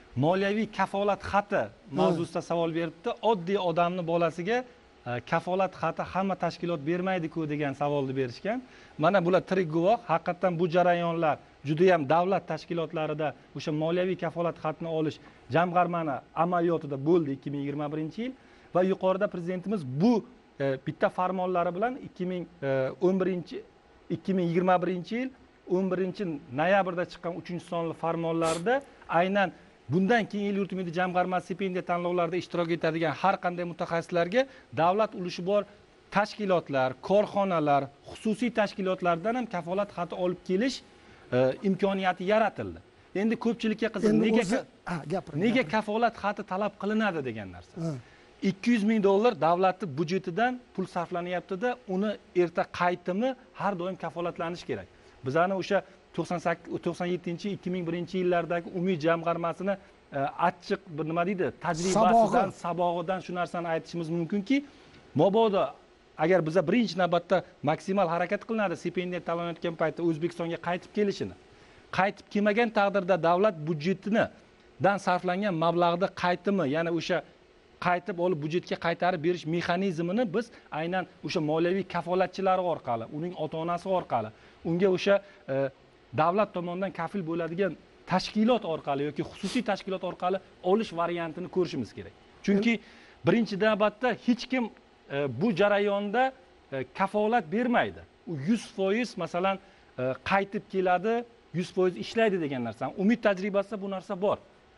moliyaviy kafolat xati mavzusida savol beribdi. Oddiy odamni bolasiga kafolat xati hamma tashkilot bermaydi-ku degan savolni berishgan. Mana bular tirik guvoh. Haqiqatan bu jarayonlar juda ham davlat tashkilotlarida o'sha moliyaviy kafolat xatini olish jamg'armani amaliyotida bo'ldi ikki ming yigirma birinchi yil va yuqorida prezidentimiz bu bitta farmonlari bilan ikki ming o'n birinchi ikki ming yigirma birinchi yil o'n birinchi noyabrda chiqqan uchinchi sonli farmonlarida aynan bundan keyin el yurt umidi jamg'armasi stipendiya tanlovlarida ishtirok etadigan har qanday mutaxassislarga davlat ulushi bor tashkilotlar, korxonalar, xususiy tashkilotlardan ham kafolat xati olib kelish imkoniyati yaratildi. Endi ko'pchilikka qiziq, nega nega kafolat xati talab qilinadi degan narsa. ikki yuz ming dollar davlatni budjetidan pul sarflanyapti-da, uni erta qaytimi har doim kafolatlanishi kerak. Bizani o'sha to'qson sakkiz to'qson yettinchi ikki ming birinchi yillardagi umid jamg'armasini achchiq bir nima deydi, tajribasidan, sabog'idan shu narsani aytishimiz mumkinki, mabodo agar biza birinchi navbatda maksimal harakat qilinadi stipendiya tanlanayotgan paytda O'zbekistonga qaytib kelishini. Qaytib kelmagan taqdirda davlat budjetidan dan sarflangan mablag'da qaytimi, ya'ni o'sha qaytib olib budjetga qaytarib berish mexanizmini biz aynan o'sha moliyaviy kafolatchilar orqali, uning ota-onasi orqali, unga o'sha davlat tomonidan kafil bo'ladigan tashkilot orqali yoki xususiy tashkilot orqali olish variantini ko'rishimiz kerak. Chunki birinchi navbatda hech kim bu jarayonda kafolat bermaydi. U yuz foiz masalan qaytib keladi, yuz foiz ishlaydi degan narsa. Umid tajribasida bu narsa bor.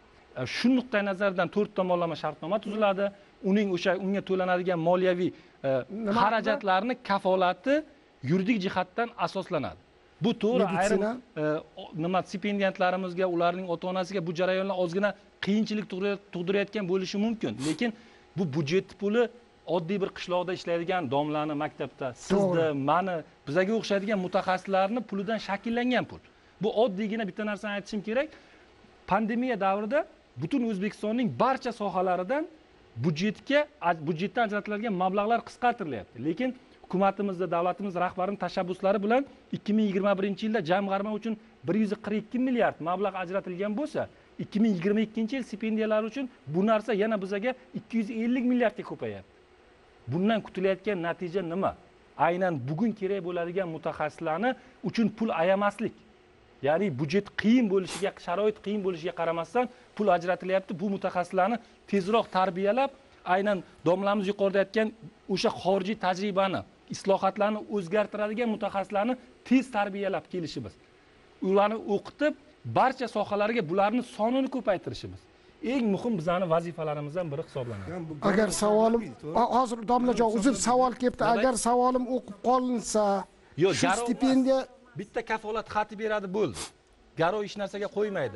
Shu nuqtai nazardan to'rt tomonlama shartnoma tuziladi. Uning o'sha unga to'lanadigan moliyaviy xarajatlarni kafolati yuridik jihatdan asoslanadi. Bu to'g'ri, ayrim nima stipendiyantlarimizga, ularning ota-onasiga bu jarayonlar ozgina qiyinchilik tug'dirayotgan bo'lishi mumkin, lekin bu budjet puli oddiy bir qishloqda ishlaydigan domlani maktabda, sizni, mani, bizga o'xshaydigan mutaxassislarni pulidan shakllangan pul. Bu oddiygina bitta narsani aytishim kerak. Pandemiya davrida butun O'zbekistonning barcha sohalaridan budjetga budjetdan ajratiladigan mablag'lar qisqartirilyapti. Lekin hukumatimizda, davlatimiz rahbarining tashabbuslari bilan ikki ming yigirma birinchi yilda jamg'arma uchun bir yuz qirq ikki milliard mablag' ajratilgan bo'lsa, ikki ming yigirma ikkinchi yil stipendiyalar uchun bu narsa yana bizaga ikki yuz ellik milliardga ko'payapti. Bundan kutilayotgan natija nima? Aynan bugun kerak bo'ladigan mutaxassislarni uchun pul ayamaslik. Ya'ni budjet qiyin bo'lishiga, sharoit qiyin bo'lishiga qaramasdan pul ajratilyapti. Bu mutaxassislarni tezroq tarbiyalab, aynan domlamiz yuqorida aytgan o'sha xorijiy tajribani, islohotlarni o'zgartiradigan mutaxassislarni tez tarbiyalab kelishimiz. Ularni o'qitib, barcha sohalarga bularning sonini ko'paytirishimiz eng muhim bizning vazifalarimizdan biri hisoblanadi. Agar savolim hozir domlajon uzr savol kelibdi. Agar savolim o'qib qolinsa, shu stipendiya bitta kafolat xati beradi bo'ldi. Garov hech narsaga qo'ymaydi.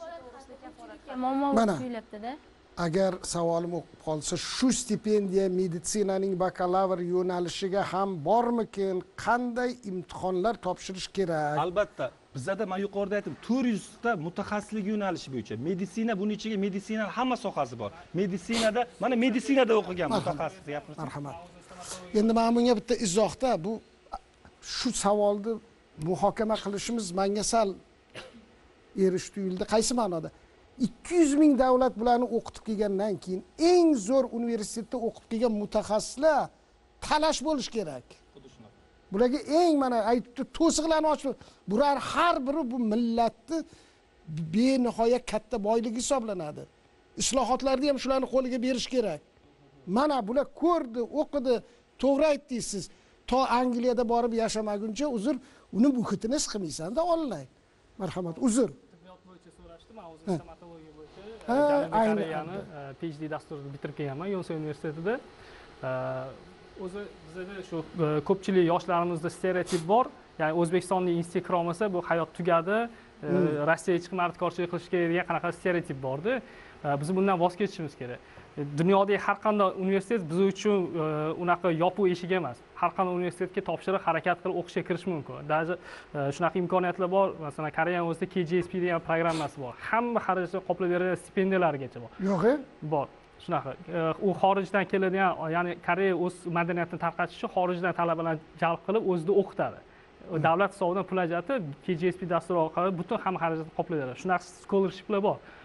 Mana tuyulibdi-da. Agar savolim o'qib qolsa, shu stipendiya meditsinaning bakalavr yo'nalishiga ham bormikin? Qanday imtihonlar topshirish kerak? Albatta, bizda men yuqorida aytdim, to'rt yuz ta mutaxassislik yo'nalishi bo'yicha. Meditsina buning ichiga meditsinaning hamma sohasi bor. Meditsinada, mana meditsinada o'qigan mutaxassis deyapmiz. Marhamat. Endi men bunga bitta izohda bu shu savolni muhokama qilishimiz menga sal erish tuyuldi. Qaysi ma'noda? ikki yuz ming davlat bularni o'qitib kelgandan keyin eng zo'r universitetda o'qib kelgan mutaxassislar talash bo'lish kerak. Bularga eng mana aytibdi, to'siqlarni ochib, bular har biri bu millatni benihoya katta boyligi hisoblanadi. Islohotlarni ham shularni qo'liga berish kerak. Mana bular ko'rdi, o'qidi, to'g'ri aytdingiz siz. To Angliyada borib yashamaguncha uzr, uni muhitini his qilmaysan-da onlayn. Marhamat, uzr. Tibbiyot bo'yicha so'rashdim, o'zi stomatologiya bo'yicha Janubiy Koreyani PhD dasturini bitirib kelganman Yonsei universitetida. O'zi bizda shu ko'pchilik yoshlarimizda stereotip bor. Ya'ni O'zbekistonning Instagram esa bu hayot tugadi, Rossiyaga chiqib mardkorchilik qilish kerak degan qanaqa stereotip bor-da. Biz bundan voz kechishimiz kerak. Dunyodagi har qanday universitet biz uchun unaqa yopiq eshik emas. Har qanday universitetga topshiriq harakat qilib o'qishga kirish mumkin. Даже shunaqa imkoniyatlar bor. Masalan, Koreyaning o'zida K J S P degan programmasi bor. Hamma xarajatni qoplab beradigan stipendiyalargacha bor. Yo'q-e? Bor. Shunaqa. U xorijdan keladigan, ya'ni Koreya o'z madaniyatini tarqatish uchun xorijdan talabalarni jalb qilib o'zida o'qitadi. Davlat hisobidan pul ajratib, K J S P dasturi orqali butun hamma xarajatni qoplaydi. Shunaqa scholarshiplar bor.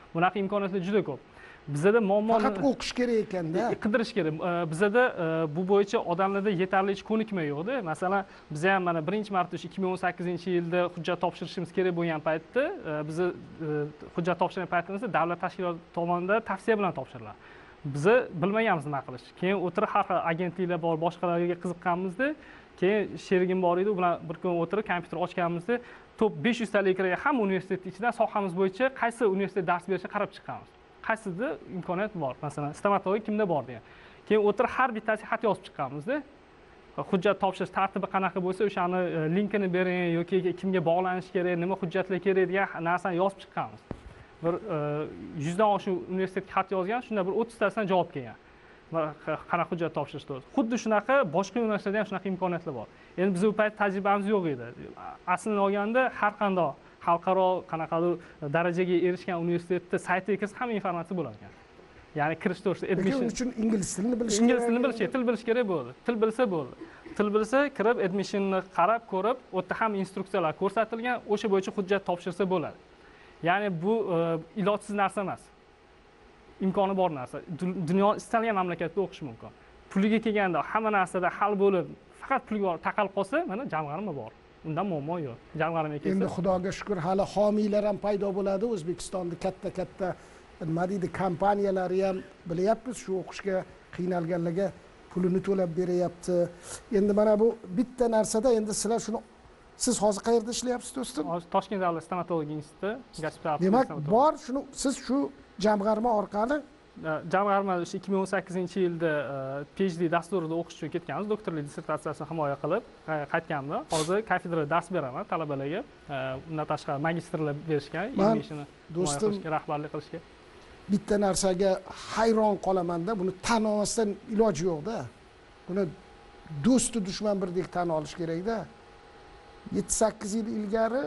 bunaqa imkoniyatlar juda ko'p. Bizada muammo faqat o'qish kerak ekanda. Qidirish kerak. Bizada bu bo'yicha odamlarda yetarlicha ko'nikma yo'qda. Masalan, biz ham mana birinchi marta ikki ming o'n sakkizinchi yilda hujjat topshirishimiz kerak bo'lgan paytda, biz hujjat topshirgan paytimizda davlat tashkiloti tomonidan tavsiya bilan topshiriladi. Biz bilmaganmiz nima qilish. Keyin o'tirib har xil agentliklar bor, boshqalarga qiziqqanmizda, keyin sherigim bor edi, u bilan bir kun o'tirib kompyuter ochganimizda, top besh yuz talik kirgan hamma universitet ichidan sohamiz bo'yicha qaysi universitet dars berishini qarab chiqqanmiz. Qaysida imkoniyat bor, masalan stomatologiya kimda bor degan. Keyin o'tirib har bittasiga xat yozib chiqqanmiz-da. Hujjat topshirish tartibi qanaqa bo'lsa, o'shani linkini bering yoki kimga bog'lanish kerak, nima hujjatlar kerak degan narsani yozib chiqqanmiz. Bir yuzdan oshiq universitetga xat yozgan, shunda bir o'ttiztasidan javob kelgan. Qanaqa hujjat topshirish to'g'ri. Xuddi shunaqa boshqa universitetlarda ham shunaqa imkoniyatlar bor. Endi biz u payt tajribamiz yo'q edi. Aslini olganda har qanday xalqaro qanaqadir darajaga erishgan universitetda saytiga kirsa hamma informatsiya bo'lar ekan. Ya'ni kirish to'g'risida admission uchun ingliz tilini bilish kerak. Ingliz tilini bilish kerak, til bilish kerak bo'ldi. Til bilsa bo'ldi. Til bilsa kirib admissionni qarab ko'rib, u yerda ham instruksiyalar ko'rsatilgan, o'sha bo'yicha hujjat topshirsa bo'ladi. Ya'ni bu ilojsiz narsa emas. Imkoni bor narsa. Dunyo istalgan mamlakatda o'qish mumkin. Puliga kelganda hamma narsada hal bo'lib, faqat pulga bor taqalib qolsa, mana jamg'arma bor. Undan muammo yo'q. Jamg'arma kelsa. Endi xudoga shukr, hali homiylar ham paydo bo'ladi. O'zbekistonda katta-katta nima deydi, kompaniyalari ham bilyapmiz, shu o'qishga qiynalganlarga pulini to'lab beryapti. Endi mana bu bitta narsada endi sizlar shuni siz hozir qayerda ishlayapsiz do'stim? Toshkent davlat stomatologiya instituti. Demak, bor, shuni siz shu jamg'arma orqali jamg'arma ikki ming o'n sakkizinchi yilda PhD dasturida o'qish uchun ketganmiz, doktorlik dissertatsiyasini himoya qilib qaytganmiz. Hozir kafedrada dars beraman talabalarga. Undan tashqari magistrlar berishgan, ishini do'stim rahbarlik qilishga. Bitta narsaga hayron qolaman-da, buni tan olmasdan iloji yo'q-da. Buni do'stu dushman birdek tan olish kerak-da. yetti sakkiz yil ilgari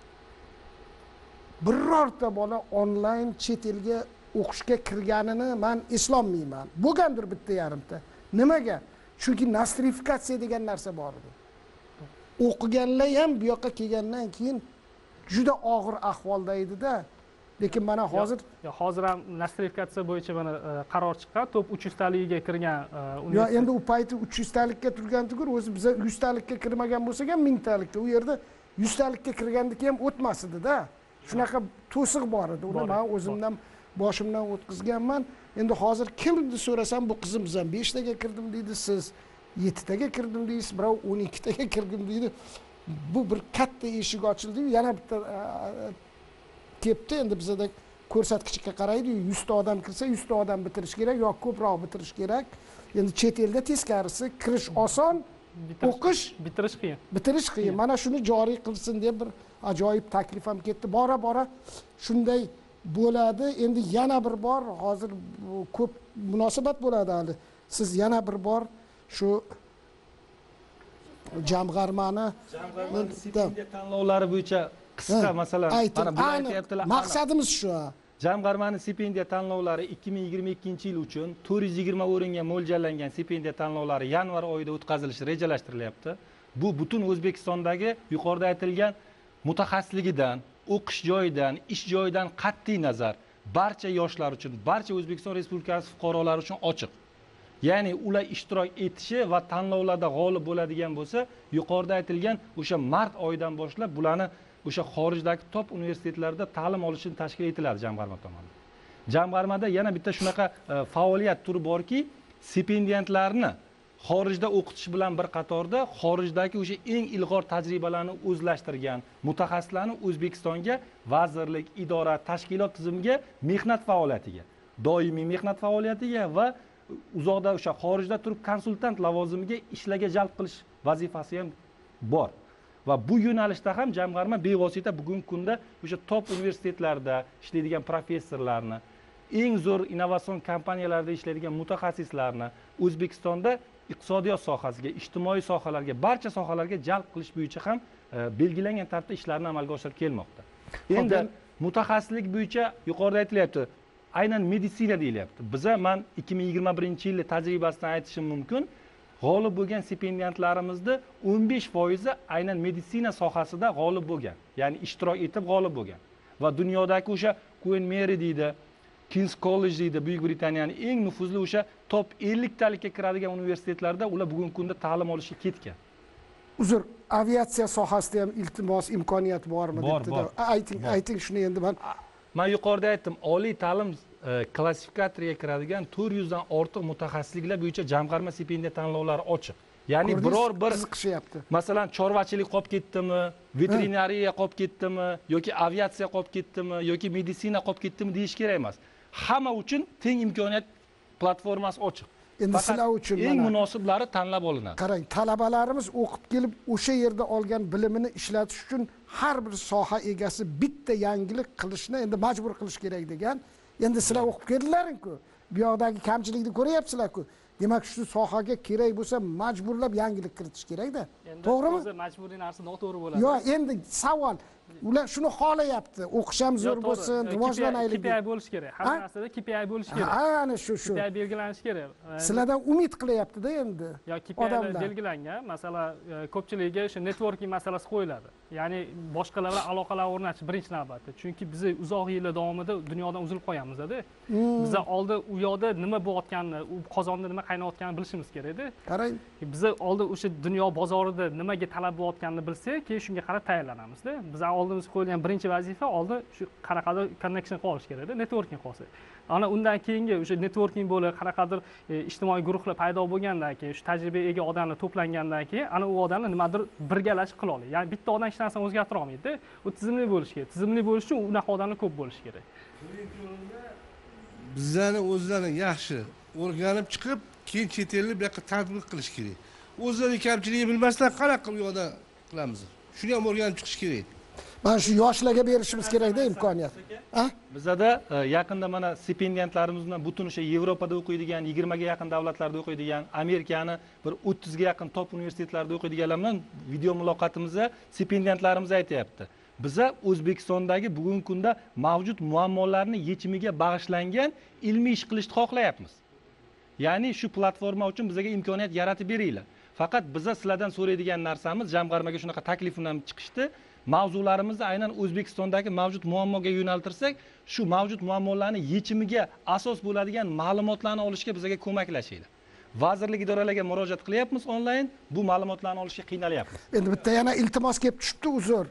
birorta bola onlayn chet elga o'qishga kirganini men eslolmayman. Bo'lgandir bitta yarimta. Nimaga? Chunki nostrifikatsiya degan narsa bor edi. O'qiganlar ham bu yoqqa kelgandan keyin juda og'ir ahvolda edi-da. Lekin mana hozir yo'q, hozir ham nostrifikatsiya bo'yicha mana qaror chiqqan, top uch yuz taligiga kirgan universitet. Yo'q, endi u payti uch yuz talikka turgan-tur, o'zi biz yuz talikka kirmagan bo'lsak ham ming talikka, u yerda yuz talikka kirgandiki ham o'tmasdi-da. Shunaqa to'siq bor edi. Uni men o'zimdan boshimdan o'tkazganman. Endi hozir kimni so'rasam, bu qizim ham besh taga kirdim deydi, siz yetti taga kirdim deysiz, birov o'n ikki taga kirdim deydi. Bu bir katta eshik ochildi, yana bitta kepti. Endi bizda ko'rsatkichga qaraydi, yuz ta odam kirsa yuz ta odam bitirish kerak yoki ko'proq bitirish kerak. Endi chet elda teskarisi, kirish oson, o'qish bitirish qiyin. Bitirish qiyin. Mana shuni joriy qilsin deb bir ajoyib taklif ham ketdi. Bora bora shunday bo'ladi. Endi yana bir bor, hozir ko'p munosabat bo'ladi hali. Siz yana bir bor shu jamg'armani stipendiya tanlovlari bo'yicha qisqa masalan mana bu aytyaptilar. Maqsadimiz shu. Jamg'armani stipendiya tanlovlari ikki ming yigirma ikkinchi yil uchun to'rt yuz yigirma o'ringa mo'ljallangan stipendiya tanlovlari yanvar oyida o'tkazilishi rejalashtirilyapti. Bu butun O'zbekistondagi yuqorida aytilgan mutaxassisligidan, o'qish joyidan, ish joyidan qat'iy nazar barcha yoshlar uchun, barcha O'zbekiston Respublikasi fuqarolari uchun ochiq. Ya'ni ular ishtirok etishi va tanlovlarda g'olib bo'ladigan bo'lsa, yuqorida aytilgan o'sha mart oyidan boshlab bularni o'sha xorijdagi top universitetlarda ta'lim olishini tashkil etiladi jamg'arma tomonidan. Jamg'armada yana bitta shunaqa faoliyat turi borki, stipendiyantlarni xorijda o'qitish bilan bir qatorda xorijdagi o'sha eng ilg'or tajribalarni o'zlashtirgan mutaxassislarni O'zbekistonga vazirlik, idora, tashkilot tizimiga mehnat faoliyatiga, doimiy mehnat faoliyatiga va uzoqda o'sha xorijda turib konsultant lavozimiga ishlaga jalb qilish vazifasi ham bor. Va bu yo'nalishda ham jamg'arma bevosita bugungi kunda o'sha top universitetlarda ishlaydigan professorlarni, eng zo'r innovatsion kompaniyalarda ishlaydigan mutaxassislarni O'zbekistonda iqtisodiyot sohasiga, ijtimoiy sohalarga, barcha sohalarga jalb qilish bo'yicha ham belgilangan tartibda ishlarni amalga oshirib kelmoqda. Endi mutaxassislik bo'yicha yuqorida aytilyapti, aynan meditsina deyilyapti. Biza men ikki ming yigirma birinchi yil tajribasidan aytishim mumkin. G'olib bo'lgan stipendiyantlarimizni o'n besh foizi aynan meditsina sohasida g'olib bo'lgan, ya'ni ishtirok etib g'olib bo'lgan. Va dunyodagi o'sha Queen Mary deydi, King's College deydi, Buyuk Britaniyaning eng nufuzli o'sha top elliktalikka kiradigan universitetlarda ular bugungi kunda ta'lim olishga ketgan. Uzr, aviatsiya sohasida ham iltimos imkoniyat bormi Bor, debdi. bor. Ayting, ayting shuni endi men. Men yuqorida aytdim, oliy ta'lim klassifikatoriga kiradigan to'rt yuz dan ortiq mutaxassisliklar bo'yicha jamg'arma stipendiya tanlovlari ochiq. Ya'ni biror bir qiziqishyapti. Masalan, chorvachilik qolib ketdimi, veterinariya qolib ketdimi, yoki aviatsiya qolib ketdimi, yoki meditsina qolib ketdimi deyish kerak emas. Hamma uchun teng imkoniyat platformasi ochiq. Endi sizlar uchun eng munosiblari tanlab olinadi. Qarang, talabalarimiz o'qib kelib o'sha yerda olgan bilimini ishlatish uchun har bir soha egasi bitta yangilik qilishni endi majbur qilish kerak degan. Endi sizlar o'qib keldilaring-ku. Bu yoqdagi kamchilikni ko'ryapsizlar-ku. Demak, shu sohaga kerak bo'lsa majburlab yangilik kiritish kerak-da. To'g'rimi? O'zi majburiy narsa noto'g'ri bo'ladi. Yo'q, endi savol. Ular shuni xohlayapti. O'qish ham zo'r bo'lsin, rivojlanaylik. K P I bo'lish kerak. Hamma narsada K P I bo'lish kerak. Ha, ana shu shu. K P I belgilanishi kerak. Sizlardan umid qilyapti-da endi. Yo, K P I belgilangan. Masalan, ko'pchiligiga o'sha networking masalasi qo'yiladi. Ya'ni boshqalar bilan aloqalar o'rnatish birinchi navbatda. Chunki biz uzoq yillar davomida dunyodan uzilib qo'yamiz-da. Biz oldin u yoqda nima bo'layotganini, u qozonda nima qaynayotganini bilishimiz kerak-da. Qarang, biz oldin o'sha dunyo bozorida nimaga talab bo'layotganini bilsak, keyin shunga qarab tayyorlanamiz-da. Biz oldimizga qo'yilgan birinchi vazifa oldin shu qanaqadir connection qilish kerak-da, networking qilsa. Ana undan keyingi o'sha networking bo'lib, qanaqadir ijtimoiy guruhlar paydo bo'lgandan keyin, shu tajribaga ega odamlar to'plangandan keyin, ana u odamlar nimadir birgalashib qila oladi. Ya'ni bitta odam hech narsani o'zgartira olmaydi-da. U tizimli bo'lishi kerak. Tizimli bo'lish uchun unaqa odamlar ko'p bo'lishi kerak. Bizlarni o'zlarini yaxshi o'rganib chiqib, keyin chet ellik bu yoqqa tatbiq qilish kerak. O'zlari kamchiligi bilmasdan qanaqa bu yoqda qilamiz? Shuni ham o'rganib chiqish kerak. Mana shu yoshlarga berishimiz kerak-da imkoniyat. Ha? Bizda yaqinda mana stipendiyantlarimiz bilan butun o'sha Yevropada o'qiydigan, yigirmaga yaqin davlatlarda o'qiydigan, Amerikani bir o'ttizga yaqin top universitetlarda o'qiydiganlar bilan video muloqotimizda stipendiyantlarimiz aytayapti. Biza O'zbekistondagi bugungi kunda mavjud muammolarni yechimiga bag'ishlangan ilmiy ish qilishni xohlayapmiz. Ya'ni shu platforma uchun bizga imkoniyat yaratib beringlar. Faqat biza sizlardan so'raydigan narsamiz, jamg'armaga shunaqa taklif bilan chiqishdi. Mavzularimizni aynan O'zbekistondagi mavjud muammoga yo'naltirsak, shu mavjud muammolarni yechimiga asos bo'ladigan ma'lumotlarni olishga bizga ko'maklashinglar. Vazirlik idoralarga murojaat qilyapmiz onlayn, bu ma'lumotlarni olishga qiynalyapmiz. Endi bitta yana iltimos kelib tushibdi, uzr.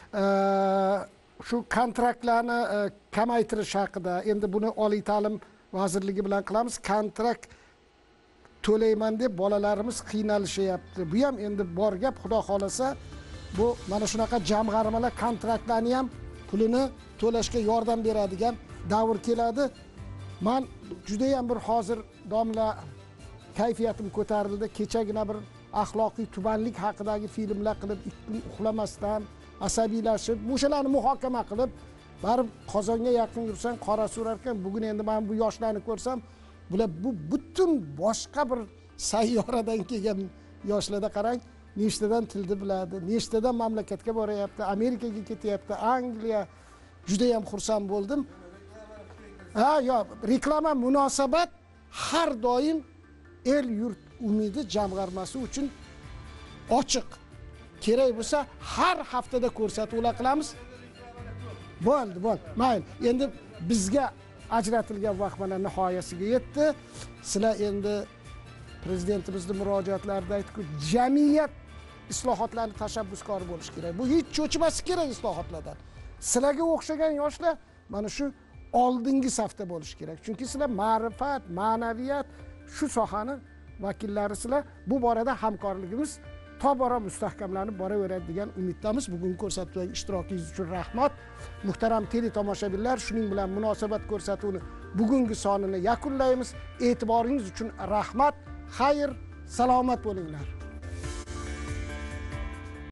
Shu kontraktlarni kamaytirish haqida, endi buni oliy ta'lim vazirligi bilan qilamiz. Kontrakt to'layman deb bolalarimiz qiynalishyapti. Bu ham endi bor gap, xudo xolasa, bu mana shunaqa jamg'armalar kontraktlarni ham pulini to'lashga yordam beradigan davr keladi. Men juda ham bir hozir domla kayfiyatim ko'tarildi. Kechagina bir axloqiy tubanlik haqidagi filmlar qilib, ikki kun uxlamasdan asabiylashib, o'shalarni muhokama qilib, barib Qozonga yaqin yursam qora surar ekan. Bugun endi men bu yoshlarni ko'rsam, bular bu butun boshqa bir sayyoradan kelgan yoshlarda qarang, nechtadan tilni biladi, nechtadan mamlakatga boryapti, Amerikaga ketyapti, Angliya. Juda ham xursand bo'ldim. Ha, yo, reklama munosabat har doim el yurt umidi jamg'armasi uchun ochiq. Kerak bo'lsa har haftada ko'rsatuvlar qilamiz. Bo'ldi, bo'ldi. Mayli. Endi bizga ajratilgan vaqt mana nihoyasiga yetdi. Sizlar endi prezidentimizning murojaatlarida aytdi-ku, jamiyat islohotlarni tashabbuskori bo'lish kerak. Bu hech cho'chimasi kerak islohotlardan. Sizlarga o'xshagan yoshlar mana shu oldingi safda bo'lish kerak. Chunki sizlar ma'rifat, ma'naviyat shu sohani vakillari sizlar. Bu borada hamkorligimiz tobora mustahkamlanib boraveradi degan umiddamiz. Bugungi ko'rsatuvdagi ishtirokingiz uchun rahmat. Muhtaram tele tomoshabinlar, shuning bilan munosabat ko'rsatuvini bugungi sonini yakunlaymiz. E'tiboringiz uchun rahmat. Xayr, salomat bo'linglar.